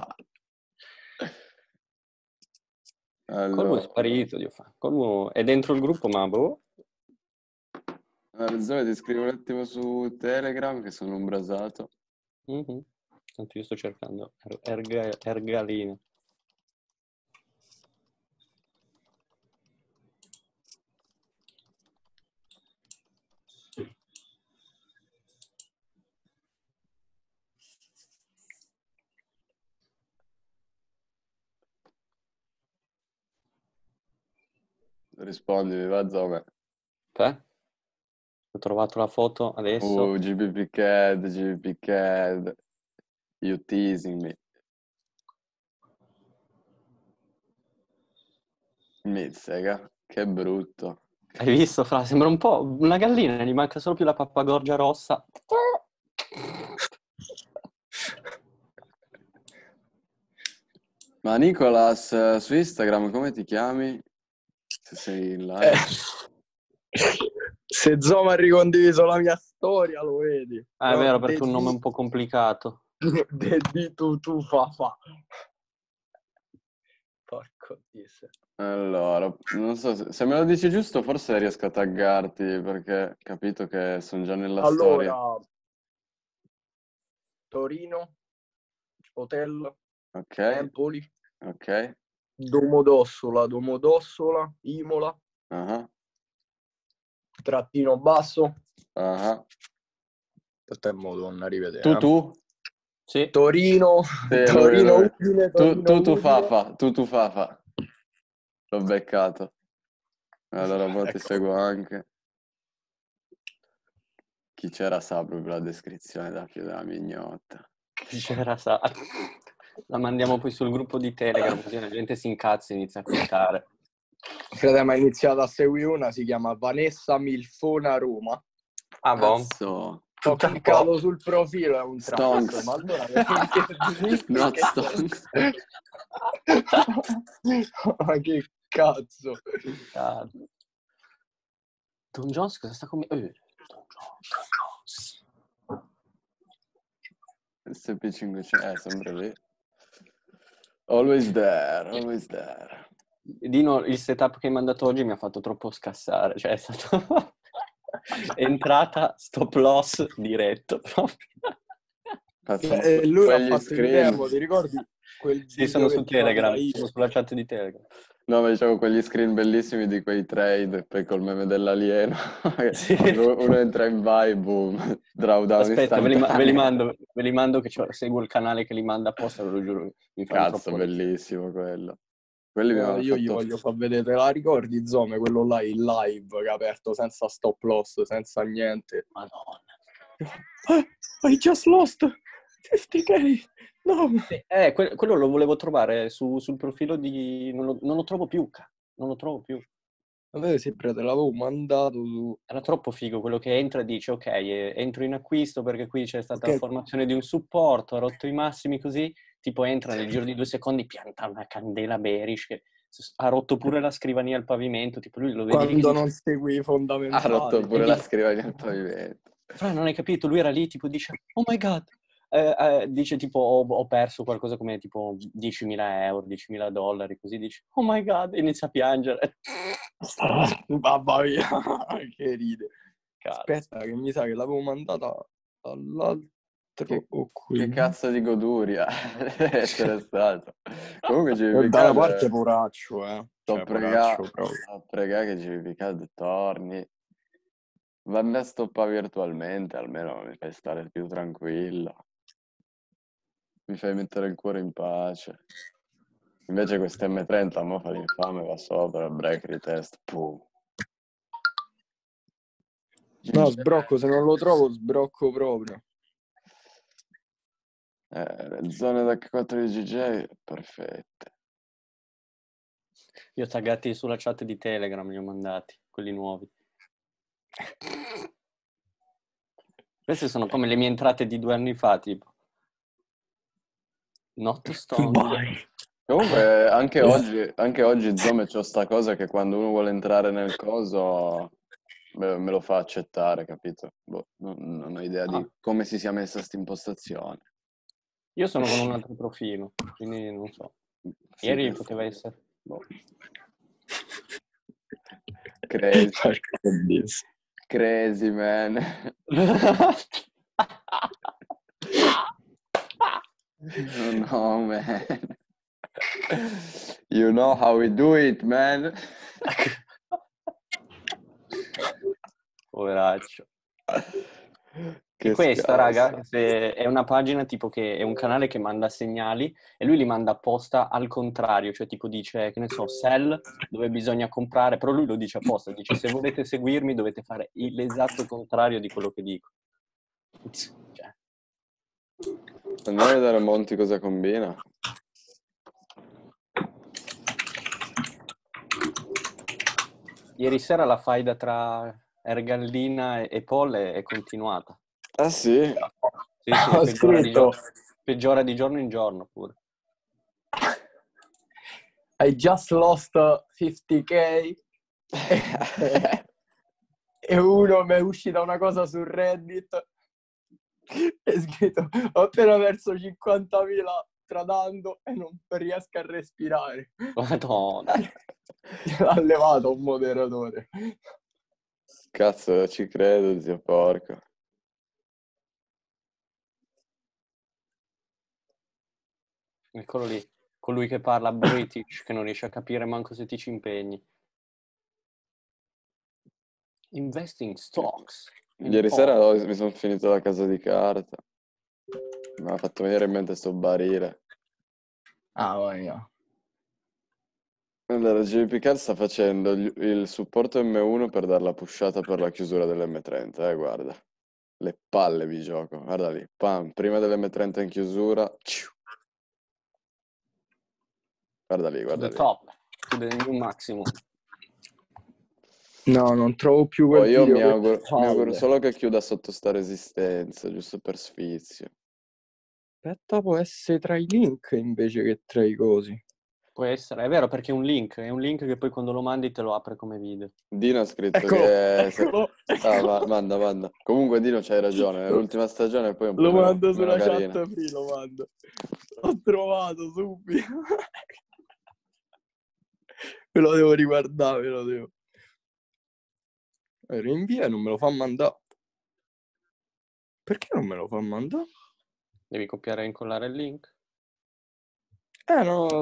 Allora. Colmo è sparito, Dio fa. Colmo è dentro il gruppo, ma boh. Allora, ti scrivo un attimo su Telegram che sono umbrasato. Mm-hmm. Tanto io sto cercando Ergalina. Rispondimi, va Zome. Ho trovato la foto adesso. GBP CAD. You teasing me. Mizzega, che brutto. Hai visto, Fra? Sembra un po' una gallina, gli manca solo più la pappagorgia rossa. Ma Nicolas, su Instagram come ti chiami? Se sei in live. Se Zoma ha ricondiviso la mia storia, lo vedi. Ah, è vero, perché è un nome un po' complicato. Di tu fa. Porco Dio. Allora, non so, se me lo dici giusto forse riesco a taggarti, perché capito che sono già nella storia. Allora, Torino, Hotel, Ok, Empoli, ok. Domodossola, Imola, Ah, trattino basso. ah. Questo è Madonna, rivedere. Tu? Sì. Torino, Torino, Udine, tu Fafa. L'ho beccato. Allora poi ti seguo anche. Chi c'era sa proprio la descrizione da più della mignotta. Chi c'era sa. La mandiamo poi sul gruppo di Telegram, così la gente si incazza e inizia a cliccare. Fratello, ha iniziato a seguire una, si chiama Vanessa Milfona Roma. Ah, boh. Cazzo. Ho cliccato sul profilo, è un Stonks. Ma allora Not Stonks. Ma che cazzo. Don Jones cosa sta come... Don Jones. SP500, sempre lì. Always there. Dino, il setup che hai mandato oggi mi ha fatto troppo scassare, cioè è stato entrata, stop loss diretto proprio. Lui ha fatto il demo, ti ricordi? quel Sì, video sono che su ti manda Telegram, io. sono sulla chat di Telegram. No, ma dicevo quegli screen bellissimi di quei trade, poi col meme dell'alieno. Sì. Uno entra in buy, boom, drawdown Aspetta, ve li istantaneo. mando che seguo il canale che li manda apposta, ve lo giuro, mi fanno Cazzo, troppo ridere. bellissimo quello. Quelli mi hanno Io gli fatto... voglio far vedere, te la ricordi Zome, quello là in live che ha aperto senza stop loss, senza niente. Madonna. I just lost 50k. No. Quello lo volevo trovare sul profilo di... Non lo trovo più, non lo trovo più. Vabbè, sempre te l'avevo mandato su... Era troppo figo quello che entra e dice ok, entro in acquisto perché qui c'è stata Ok. la formazione di un supporto, ha rotto i massimi così, tipo entra nel giro di 2 secondi, pianta una candela bearish che ha rotto pure la scrivania al pavimento, tipo lui lo vedi lì che Quando dice, non segui i Ha fondamentali. rotto pure E la dico, scrivania al pavimento. Fra, non hai capito, lui era lì tipo dice oh my god, dice tipo ho perso qualcosa come tipo 10.000 euro, 10.000 dollari, così dice oh my god, e inizia a piangere. Mamma mia, che ride. Cazzo. Aspetta, che mi sa che l'avevo mandata all'altro o qui. Che cazzo di goduria deve essere stato. Comunque Da una GVPCAD, parte poraccio, sto Cioè, pregà poraccio proprio. a pregare che GVPCAD torni. Vanno a stoppare virtualmente, almeno mi fai stare più tranquillo. Mi fai mettere il cuore in pace. Invece questo M30 mo fa l'infame, va sopra, break, retest, pum. No, sbrocco, se non lo trovo sbrocco proprio. Le zone da 4 di GJ, perfette. Io taggati sulla chat di Telegram, li ho mandati, quelli nuovi. Queste sono come le mie entrate di 2 anni fa, tipo. Not strong. Comunque anche oggi Zome c'ho sta cosa che quando uno vuole entrare nel coso me lo fa accettare, capito? Boh, non ho idea di come si sia messa sta impostazione. Io sono con un altro profilo, quindi non so. Sì, Ieri questo- poteva essere... Boh. Crazy, crazy man. No, man. You know how we do it, man. Poveraccio. Che E questa, scarsa. raga, è una pagina tipo che è un canale che manda segnali e lui li manda apposta al contrario, cioè tipo dice, che ne so, sell, dove bisogna comprare, però lui lo dice apposta, dice se volete seguirmi dovete fare l'esatto contrario di quello che dico. Cioè, Andiamo a vedere Monti cosa combina. ieri sera la faida tra Ergallina e Paul è continuata. Ah sì? Sì, Ho scritto peggiora di giorno in giorno pure. I just lost 50k e uno mi è uscita una cosa su Reddit e scritto ho appena perso 50.000 tradando e non riesco a respirare. Madonna. L'ha levato un moderatore. Cazzo, ci credo, zio porco. Eccolo lì, colui che parla British, che non riesce a capire manco se ti ci impegni. Investing stocks. Ieri sera mi sono finito la casa di carta. Mi ha fatto venire in mente sto barile. Ah, voglia. Allora, JP Card sta facendo il supporto M1 per dare la pushata per la chiusura dell'M30, guarda. Le palle vi gioco, guarda lì, pam, prima dell'M30 in chiusura, ciu. Guarda lì, guarda The lì. top, to the new maximum. No, non trovo più quel Io video. mi auguro solo che chiuda sotto sta resistenza, giusto per sfizio. Aspetta, può essere tra i link invece che tra i cosi. Può essere, è vero perché è un link che poi quando lo mandi te lo apre come video. Dino ha scritto Eccolo, che... eccolo. Ah, manda. Comunque Dino c'hai ragione, nell'ultima stagione poi è un po' Lo meno mando sulla carina. chat free, lo mando. L'ho trovato subito. Me lo devo riguardare, me lo devo. Rinvia e non me lo fa mandare. Perché non me lo fa mandare? Devi copiare e incollare il link. No.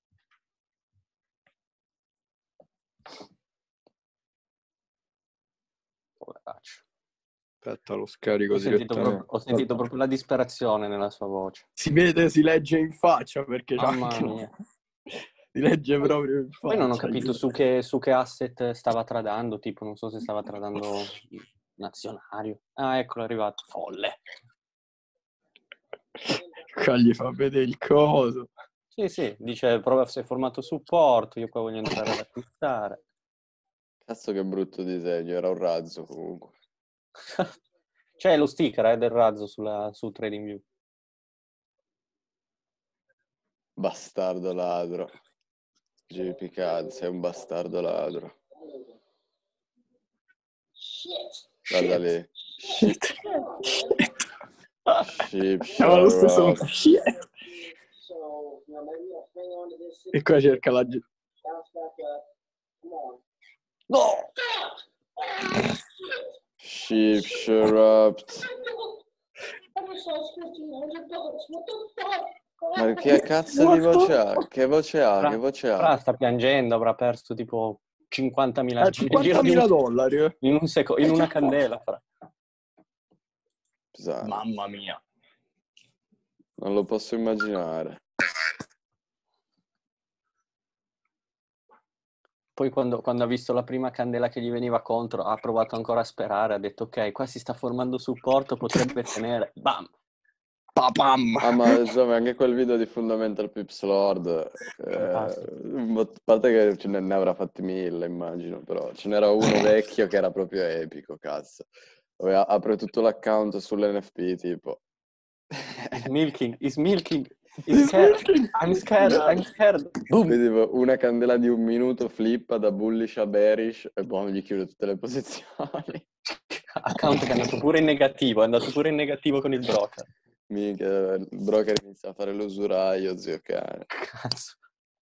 Poveraccio. Aspetta, lo scarico direttamente. Ho sentito proprio la disperazione nella sua voce. Si vede, si legge in faccia perché c'ha Mamma anche... mia. Si legge proprio in faccia. Poi non ho capito su che asset stava tradando, tipo, non so se stava tradando nazionario. Ah, eccolo, è arrivato. Folle. Qua gli fa vedere il coso. Sì, dice, prova se è formato supporto, io qua voglio entrare ad acquistare. Cazzo che brutto disegno, era un razzo comunque. C'è lo sticker del razzo su TradingView. Bastardo ladro. JP Cad, sei un bastardo ladro. Guarda lì. Shit. Ship, Ma lo stesso shut up. shit. E qua cerca la gente. No! Ship, shut. Ma che cazzo di voce ha? Che voce ha? Che voce ha? Fra sta piangendo, avrà perso tipo 50.000 $50.000 dollari. in una candela. Fra. Pesante. Mamma mia. Non lo posso immaginare. Poi quando ha visto la prima candela che gli veniva contro, ha provato ancora a sperare, ha detto ok, qua si sta formando supporto, potrebbe tenere. Bam! Papam. Ah, ma insomma, anche quel video di Fundamental Pips Lord, a parte che ce ne avrà fatti 1000, immagino, però ce n'era uno vecchio che era proprio epico, cazzo. Dove apre tutto l'account sull'NFP, tipo. He's milking, he's scared, I'm scared. Boom! Quindi tipo, una candela di 1 minuto flippa da bullish a bearish e poi gli chiude tutte le posizioni. Account che è andato pure in negativo, con il broker. Minchia, il broker inizia a fare l'usuraio, zio cane. Cazzo.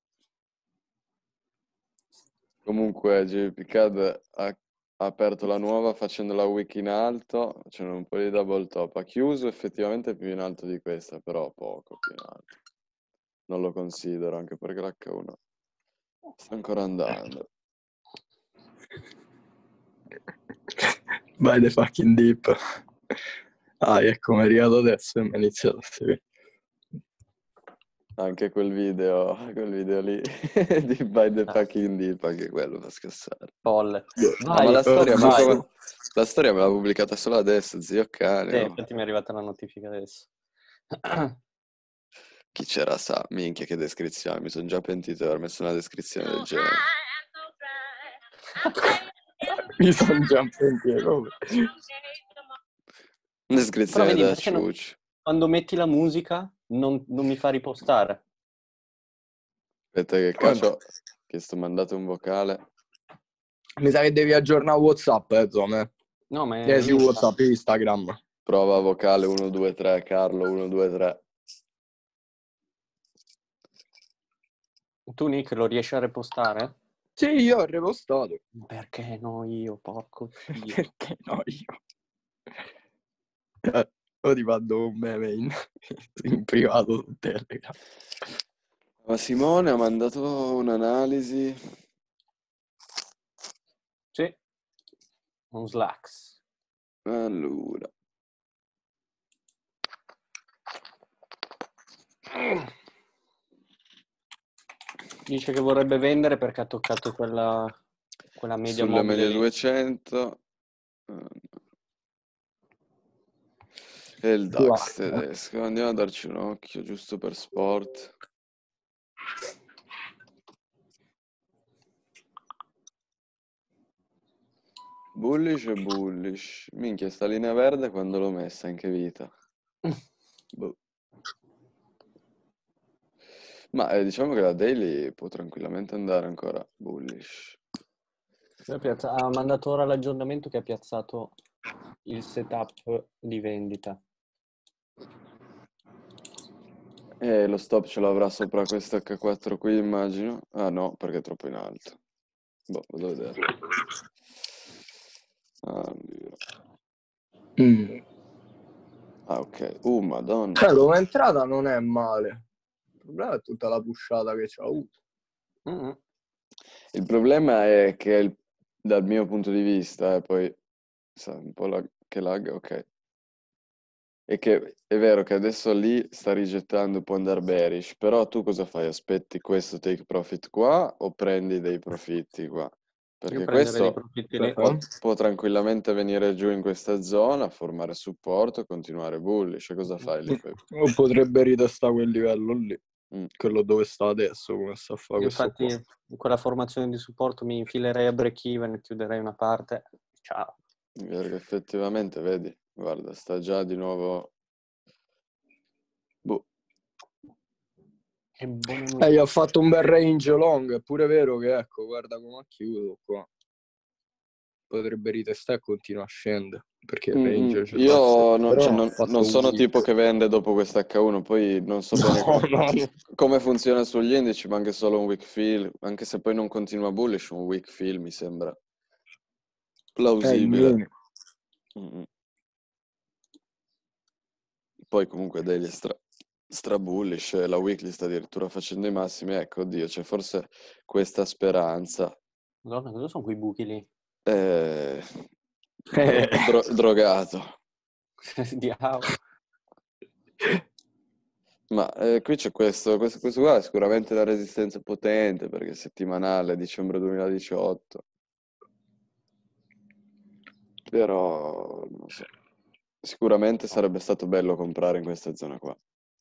Comunque JP Cad ha aperto la nuova facendo la wick in alto, facendo un po' di double top. Ha chiuso effettivamente più in alto di questa, però poco più in alto. Non lo considero, anche perché l'H1 sta ancora andando. By the fucking deep. Ecco, mi è arrivato adesso e mi ha iniziato a seguire. Anche quel video lì di By the fucking deep, anche quello fa scassare. Folle. Ma la storia, vai. la storia me l'ha pubblicata solo adesso, zio cane. Sì, Oh. infatti mi è arrivata la notifica adesso. Chi c'era sa, minchia che descrizione, mi sono già pentito di aver messo una descrizione del genere. Mi sono già pentito. Descrizione vedi, da perché no? ciuccio. Quando metti la musica non mi fa ripostare. Aspetta che caccio, che sto mandando un vocale. Mi sa che devi aggiornare WhatsApp, Zome. No, ma è Sì, WhatsApp, Instagram. Prova vocale 1, 2, 3, Carlo 1, 2, 3. Tu, Nick, lo riesci a ripostare? Sì, io ho ripostato. Perché no io, porco Dio. Perché no io? Ora ti mando un meme in privato su Telegram. Ma Simone ha mandato un'analisi. Sì. Un Slacks. Allora. Dice che vorrebbe vendere perché ha toccato quella media Sulle mobile medie lì. 200. E il DAX tedesco. Andiamo a darci un occhio, giusto per sport. Bullish e bullish. Minchia, sta linea verde quando l'ho messa, in che vita? Boh. Ma diciamo che la daily può tranquillamente andare ancora bullish. Ha mandato ora l'aggiornamento che ha piazzato il setup di vendita. E lo stop ce l'avrà sopra questo H4 qui, immagino. Ah no, perché è troppo in alto. Boh, vado a vedere. Ah, ok. Madonna. Come entrata non è male. problema è tutta la pushata che c'ha avuto. Mm. Il problema è che dal mio punto di vista, poi sa, un po' che lag, ok. È che è vero che adesso lì sta rigettando, può andare bearish, però tu cosa fai? Aspetti questo take profit qua o prendi dei profitti qua? Io Perché prenderei dei questo profitti lì. può tranquillamente venire giù in questa zona, formare supporto e continuare bullish. E cosa fai lì poi? O potrebbe ritestare quel livello lì, Mm. quello dove sta adesso, come sta a fare questo Infatti, qua. in quella formazione di supporto mi infilerei a break even, chiuderei una parte. Ciao. Perché effettivamente, vedi, guarda, sta già di nuovo... Boh. Che buono. Gli ha fatto un bel range long, è pure vero che, ecco, guarda come ha chiuso qua. Potrebbe ritestare e continua a scendere, perché il range ce l'ha. Io Però ha non fatto sono un tipo weak. che vende dopo questo H1, poi non so bene come funziona sugli indici, ma anche solo un weak fill, anche se poi non continua bullish, un weak fill mi sembra plausibile. Il Mm. Poi comunque daily stra bullish, la weekly sta addirittura facendo i massimi, ecco, oddio, c'è forse questa speranza. Madonna, cosa sono quei buchi lì? Drogato. Diavolo. Ma qui c'è questo qua è sicuramente la resistenza potente perché è settimanale, dicembre 2018. Però, non so, sicuramente sarebbe stato bello comprare in questa zona qua.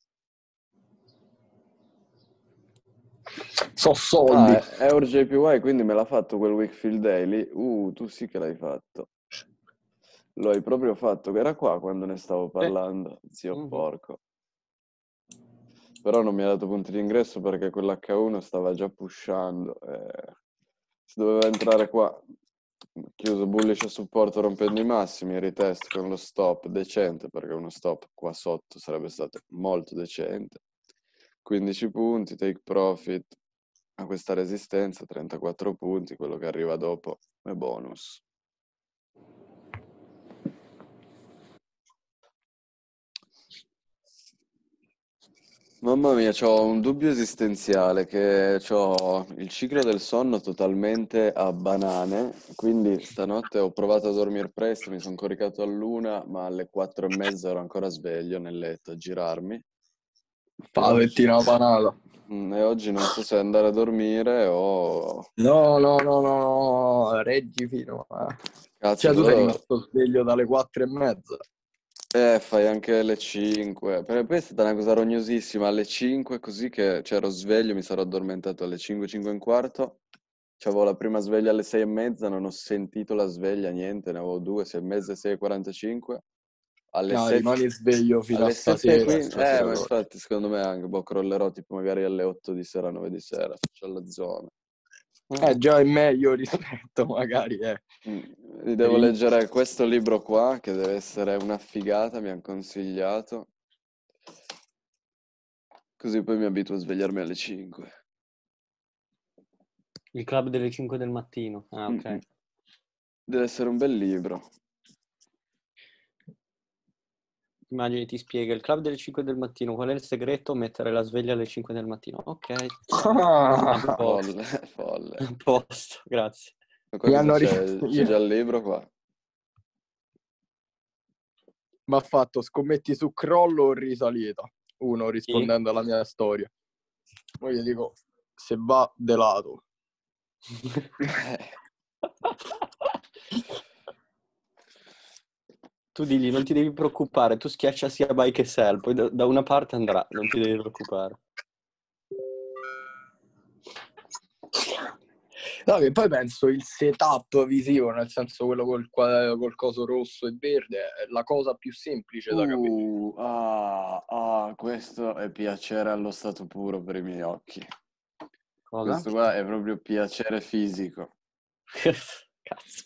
So soldi. Eur JPY, quindi me l'ha fatto quel Wakefield Daily. Tu sì che l'hai fatto. Lo hai proprio fatto, che era qua quando ne stavo parlando, zio porco. Però non mi ha dato punti di ingresso perché quell'H1 stava già pushando. Si doveva entrare qua. Chiuso bullish a supporto rompendo i massimi, retest con lo stop decente, perché uno stop qua sotto sarebbe stato molto decente. 15 punti, take profit a questa resistenza, 34 punti, quello che arriva dopo è bonus. Mamma mia, c'ho un dubbio esistenziale che c'ho il ciclo del sonno totalmente a banane, quindi stanotte ho provato a dormire presto, mi sono coricato all'1, ma alle 4:30 ero ancora sveglio nel letto a girarmi. Pavettina panata. E oggi non so se andare a dormire o... No, reggi fino a... Cazzo, Cioè tu sei però... rimasto sveglio dalle 4:30. Fai anche le 5. Perché poi è stata una cosa rognosissima. Alle 5, così che ero sveglio, mi sarò addormentato alle 5, 5 e un quarto. C'avevo la prima sveglia alle 6:30, non ho sentito la sveglia, niente, ne avevo 2, 6:30 e 6:45. Alle No, 7, rimani sveglio fino a alle stasera. 7:15, ma infatti secondo me anche, crollerò tipo magari alle 8 di sera, 9 di sera, faccio la zona. Già è meglio rispetto magari, Devo leggere questo libro qua, che deve essere una figata, mi hanno consigliato. Così poi mi abituo a svegliarmi alle 5. Il club delle 5 del mattino. Ah, ok. Deve essere un bel libro. Immagini, ti spiega il club delle 5 del mattino. Qual è il segreto? Mettere la sveglia alle 5 del mattino. Ok. A posto. Folle. A posto, grazie. Ma qua cosa c'è? C'è già il libro qua? Mi ha fatto scommetti su crollo o risalita. Uno rispondendo alla mia storia. Poi gli dico, se va de lato. Tu digli, non ti devi preoccupare, tu schiaccia sia buy che sell, poi da una parte andrà, non ti devi preoccupare. No, che poi penso il setup visivo, nel senso quello col coso rosso e verde, è la cosa più semplice da capire. Questo è piacere allo stato puro per i miei occhi. Cosa? Questo qua è proprio piacere fisico. Cazzo.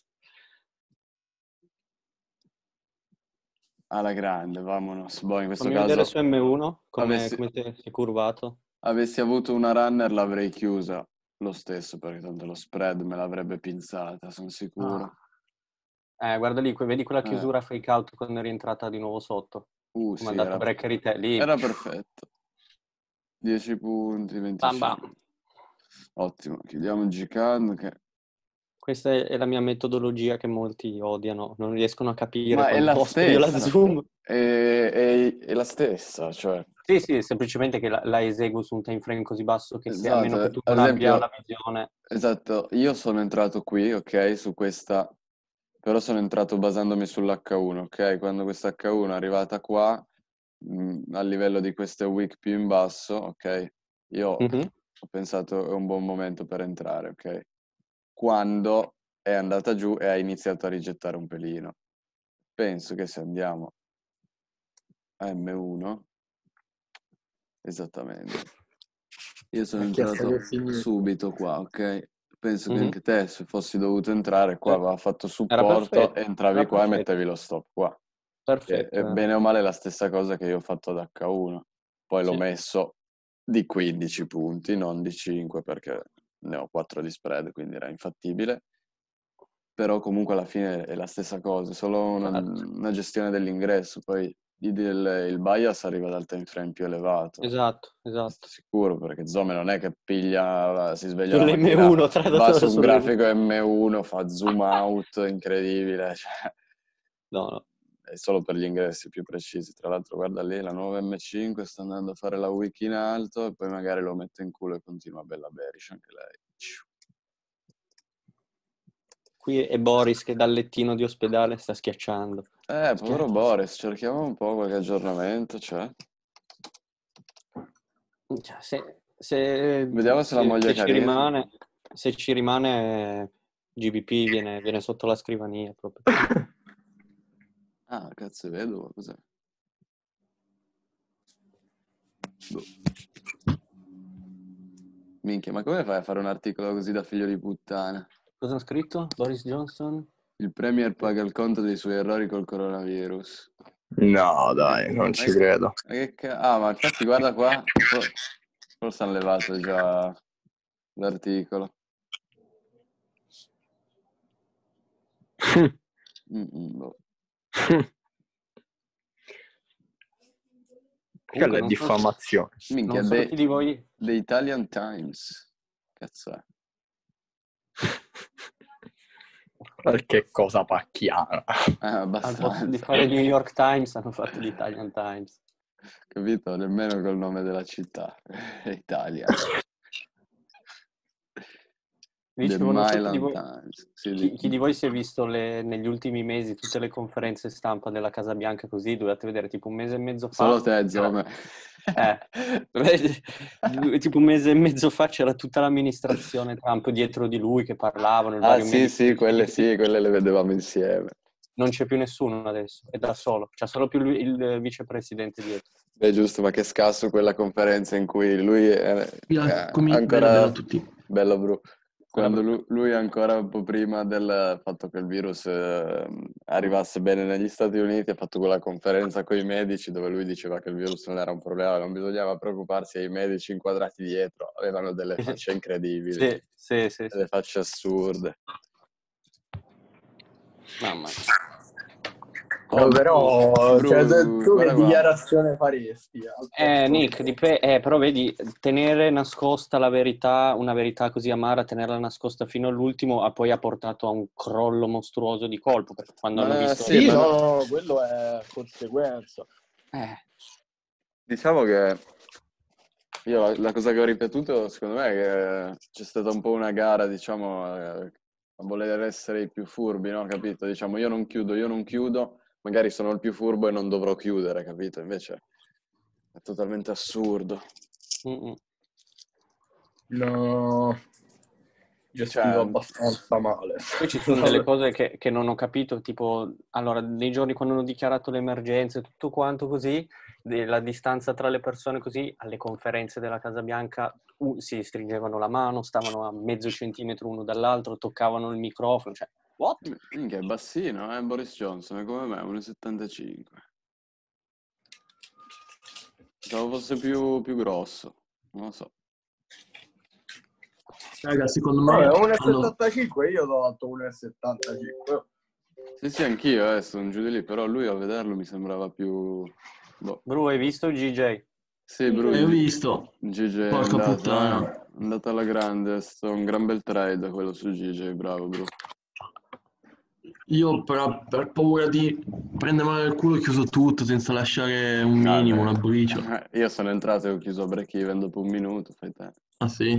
Alla grande, vamonos. Boh, in questo Fammi caso... vedere su M1 come avessi- ti sei curvato. Avessi avuto una runner l'avrei chiusa lo stesso, perché tanto lo spread me l'avrebbe pinzata, sono sicuro. Guarda lì, vedi quella chiusura fake out quando è rientrata di nuovo sotto? Come Sì, ha dato break lì. era perfetto. 10 punti, 25. Bam bam. Ottimo, chiudiamo Gcard che... Questa è la mia metodologia che molti odiano, non riescono a capire Ma è quando la posto io la stessa. zoom. È la stessa, cioè... Sì, semplicemente che la eseguo su un time frame così basso che se, a meno che Esatto, tu ad non abbia esempio, la visione... esatto, io sono entrato qui, ok, su questa, però sono entrato basandomi sull'H1, ok? Quando questa H1 è arrivata qua, a livello di queste wick più in basso, ok? Io Mhm. ho pensato è un buon momento per entrare, ok? Quando è andata giù e ha iniziato a rigettare un pelino. Penso che se andiamo a M1, esattamente. Io sono Ha chiesto entrato che significa. subito qua, ok? Penso che Mhm. anche te, se fossi dovuto entrare qua, aveva fatto Era supporto, perfetto, entravi era qua e perfetto, mettevi lo stop qua. Che è perfetto. bene o male la stessa cosa che io ho fatto ad H1. Poi l'ho Sì. messo di 15 punti, non di 5, perché ne ho 4 di spread, quindi era infattibile. Però comunque alla fine è la stessa cosa, è solo una gestione dell'ingresso. Poi il bias arriva dal time frame più elevato. Esatto. Sicuro, perché Zome non è che piglia, si sveglia la mattina, Sull'M1, va tradotto su un sull'M1. grafico M1, fa zoom out, incredibile, cioè, No. è solo per gli ingressi più precisi. Tra l'altro guarda lì, la nuova M5 sta andando a fare la week in alto e poi magari lo mette in culo e continua bella bearish anche lei. Qui è Boris che dal lettino di ospedale sta schiacciando. Povero Boris, cerchiamo un po' qualche aggiornamento, cioè. Cioè, Vediamo se la moglie è carina. se ci rimane GBP viene sotto la scrivania proprio. Ah, cazzo, vedo, cos'è? Boh. Minchia, ma come fai a fare un articolo così da figlio di puttana? Cosa ha scritto? Boris Johnson? Il premier paga il conto dei suoi errori col coronavirus. No, dai, non ci credo. Ma infatti guarda qua, forse hanno levato già l'articolo. Boh. Quella è diffamazione. Minchia, Non so chi di voi... The Italian Times. Cazzo è? Qualche cosa pacchiana. Al posto Abbastanza. di fare New York Times hanno fatto l'Italian Times. Capito? Nemmeno col nome della città. Italia. Dicevo, non so Times. Sì, chi di voi si è visto negli ultimi mesi tutte le conferenze stampa della Casa Bianca così, dovete vedere tipo un mese e mezzo fa. Solo te, Zome. Tipo un mese e mezzo fa c'era tutta l'amministrazione Trump dietro di lui che parlavano. Quelle le vedevamo insieme. Non c'è più nessuno adesso, è da solo, c'è solo più lui, il vicepresidente dietro. Beh, giusto, ma che scasso quella conferenza in cui lui è ancora... Bello a tutti. Bello, bro. Quando lui ancora un po' prima del fatto che il virus arrivasse bene negli Stati Uniti, ha fatto quella conferenza con i medici dove lui diceva che il virus non era un problema, non bisognava preoccuparsi, e i medici inquadrati dietro avevano delle facce incredibili, Sì. delle facce assurde. Mamma mia. Però Bru, cioè, tu che guarda qua. dichiarazione faresti? Nick, però vedi, tenere nascosta la verità, una verità così amara, tenerla nascosta fino all'ultimo, poi ha portato a un crollo mostruoso di colpo, perché quando hanno visto... Sì, no, quello è conseguenza. Diciamo che io la cosa che ho ripetuto, secondo me, è che c'è stata un po' una gara, diciamo, a voler essere i più furbi, no? Capito? Diciamo, io non chiudo, magari sono il più furbo e non dovrò chiudere, capito? Invece è totalmente assurdo. No, gestito abbastanza male. Poi ci sono delle cose che non ho capito, tipo, allora, nei giorni quando hanno dichiarato le emergenze, tutto quanto così, la distanza tra le persone così, alle conferenze della Casa Bianca si stringevano la mano, stavano a mezzo centimetro uno dall'altro, toccavano il microfono, cioè, what? Minchia, è bassino, Boris Johnson, è come me, 1,75. Pensavo fosse più grosso, non lo so. Raga, secondo me... 1,75, io l'ho dato 1,75. Sì, anch'io sono giù di lì, però lui a vederlo mi sembrava più... Bru, hai visto GJ? Sì, Bru, Ho visto. GG è Porca andato, puttana. è andato alla grande, è stato un gran bel trade quello su GG, bravo Bru. Io per paura di prendere male il culo ho chiuso tutto senza lasciare un minimo, una briciola. Io sono entrato e ho chiuso a break even dopo un minuto, fai te. Ah sì?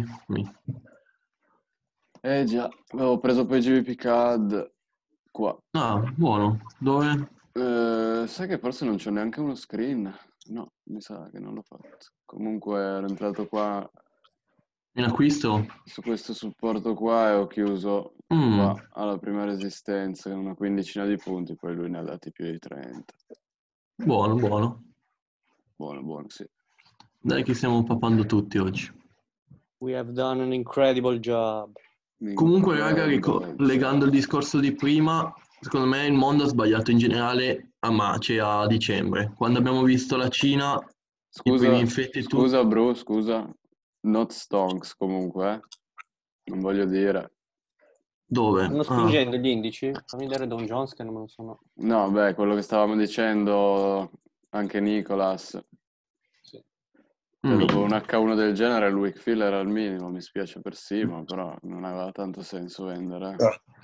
Già, avevo preso poi GBP CAD qua. Ah, buono. Dove? Sai che forse non c'è neanche uno screen? No, mi sa che non l'ho fatto. Comunque ero entrato qua In acquisto? su questo supporto qua e ho chiuso qua alla prima resistenza con una quindicina di punti, poi lui ne ha dati più di 30. Buono, buono. Buono, sì. Dai che stiamo papando tutti oggi. We have done an incredible job. Comunque, raga, Incredible legando il job. discorso di prima, secondo me il mondo ha sbagliato in generale cioè a dicembre. Quando abbiamo visto la Cina, i primi infetti e tutto. Scusa Bru, scusa. Not stonks comunque, eh. Non voglio dire. Dove? Stanno spingendo gli indici? Fammi vedere Don Jones che non me lo sono... No, beh, quello che stavamo dicendo anche Nicolas. Sì. Cioè, dopo un H1 del genere il weak fill era al minimo, mi spiace per Simo, però non aveva tanto senso vendere.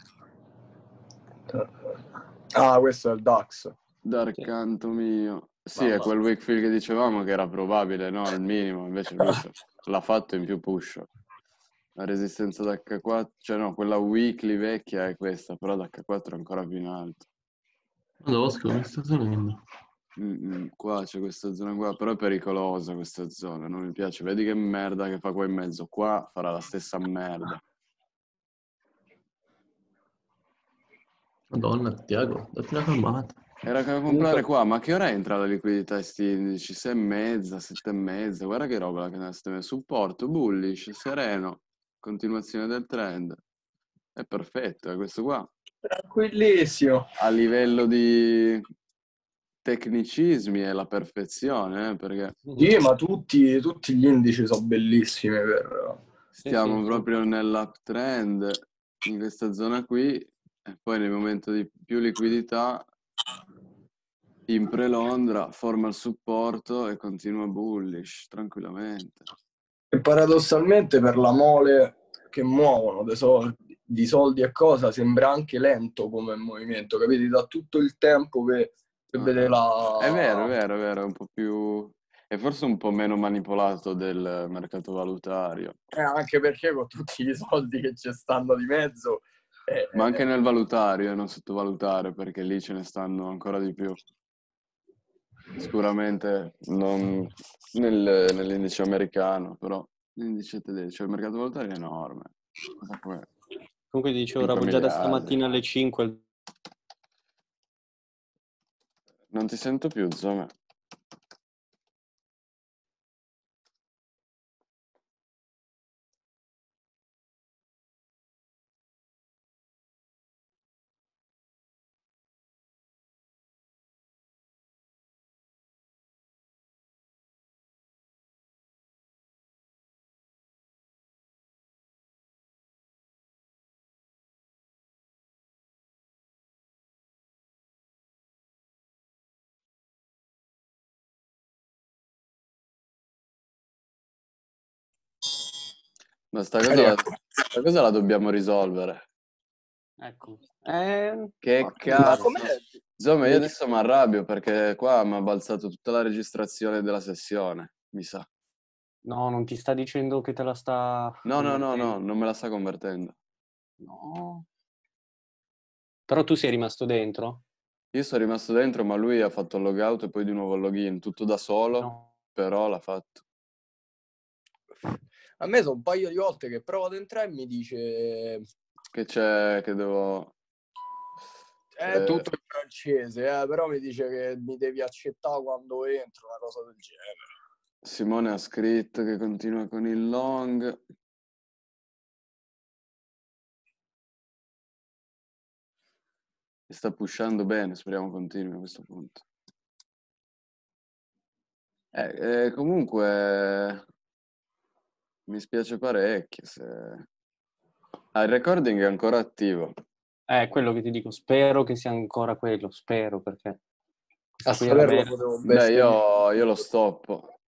Ah, questo è il DAX. Dal Sì. canto mio. Sì, Mamma. è quel weak fill che dicevamo che era probabile, no? Al minimo, invece lui l'ha fatto in più push. La resistenza da H4, cioè no, quella weekly vecchia è questa, però da H4 è ancora più in alto. Madosco, mi sta salendo. Qua c'è questa zona qua, però è pericolosa questa zona, non mi piace. Vedi che merda che fa qua in mezzo. Qua farà la stessa merda. Madonna, Tiago, datti una calmata. Era da comprare qua, ma che ora entra la liquidità ai sti indici? 6,5, 7,5, guarda che roba che ne stai. Supporto, bullish, sereno, continuazione del trend. È perfetto, è questo qua. Tranquillissimo. A livello di tecnicismi è la perfezione, perché Sì, ma tutti gli indici sono bellissimi stiamo sì. proprio nell'uptrend in questa zona qui e poi nel momento di più liquidità in pre-Londra forma il supporto e continua bullish tranquillamente. E paradossalmente per la mole che muovono di soldi e cosa sembra anche lento come movimento, capiti? Da tutto il tempo che vede la... È vero, è un po' più... è forse un po' meno manipolato del mercato valutario. Anche perché con tutti i soldi che ci stanno di mezzo... Ma anche nel valutario, non sottovalutare, perché lì ce ne stanno ancora di più. Sicuramente non nell'indice americano, però l'indice tedesco, cioè il mercato valutario è enorme. Cosa può... Comunque dicevo, 5 ero già da miliardi. stamattina alle 5. Non ti sento più, Zome. Ma sta cosa la dobbiamo risolvere. Ecco. Che Ma cazzo. com'è? Insomma, io adesso mi arrabbio perché qua mi ha balzato tutta la registrazione della sessione, mi sa. No, non ti sta dicendo che te la sta... No, convertendo. non me la sta convertendo. No. Però tu sei rimasto dentro? Io sono rimasto dentro, ma lui ha fatto il logout e poi di nuovo il login, tutto da solo, No. però l'ha fatto. A me sono un paio di volte che provo ad entrare e mi dice... Che c'è, che devo... È tutto in francese, però mi dice che mi devi accettare quando entro, una cosa del genere. Simone ha scritto che continua con il long. E sta pushando bene, speriamo continui a questo punto. Comunque mi spiace parecchio se... il recording è ancora attivo. Quello che ti dico, spero che sia ancora quello, spero, perché A qui era saperlo bello. potevo Beh, bestemmiare. io lo stoppo.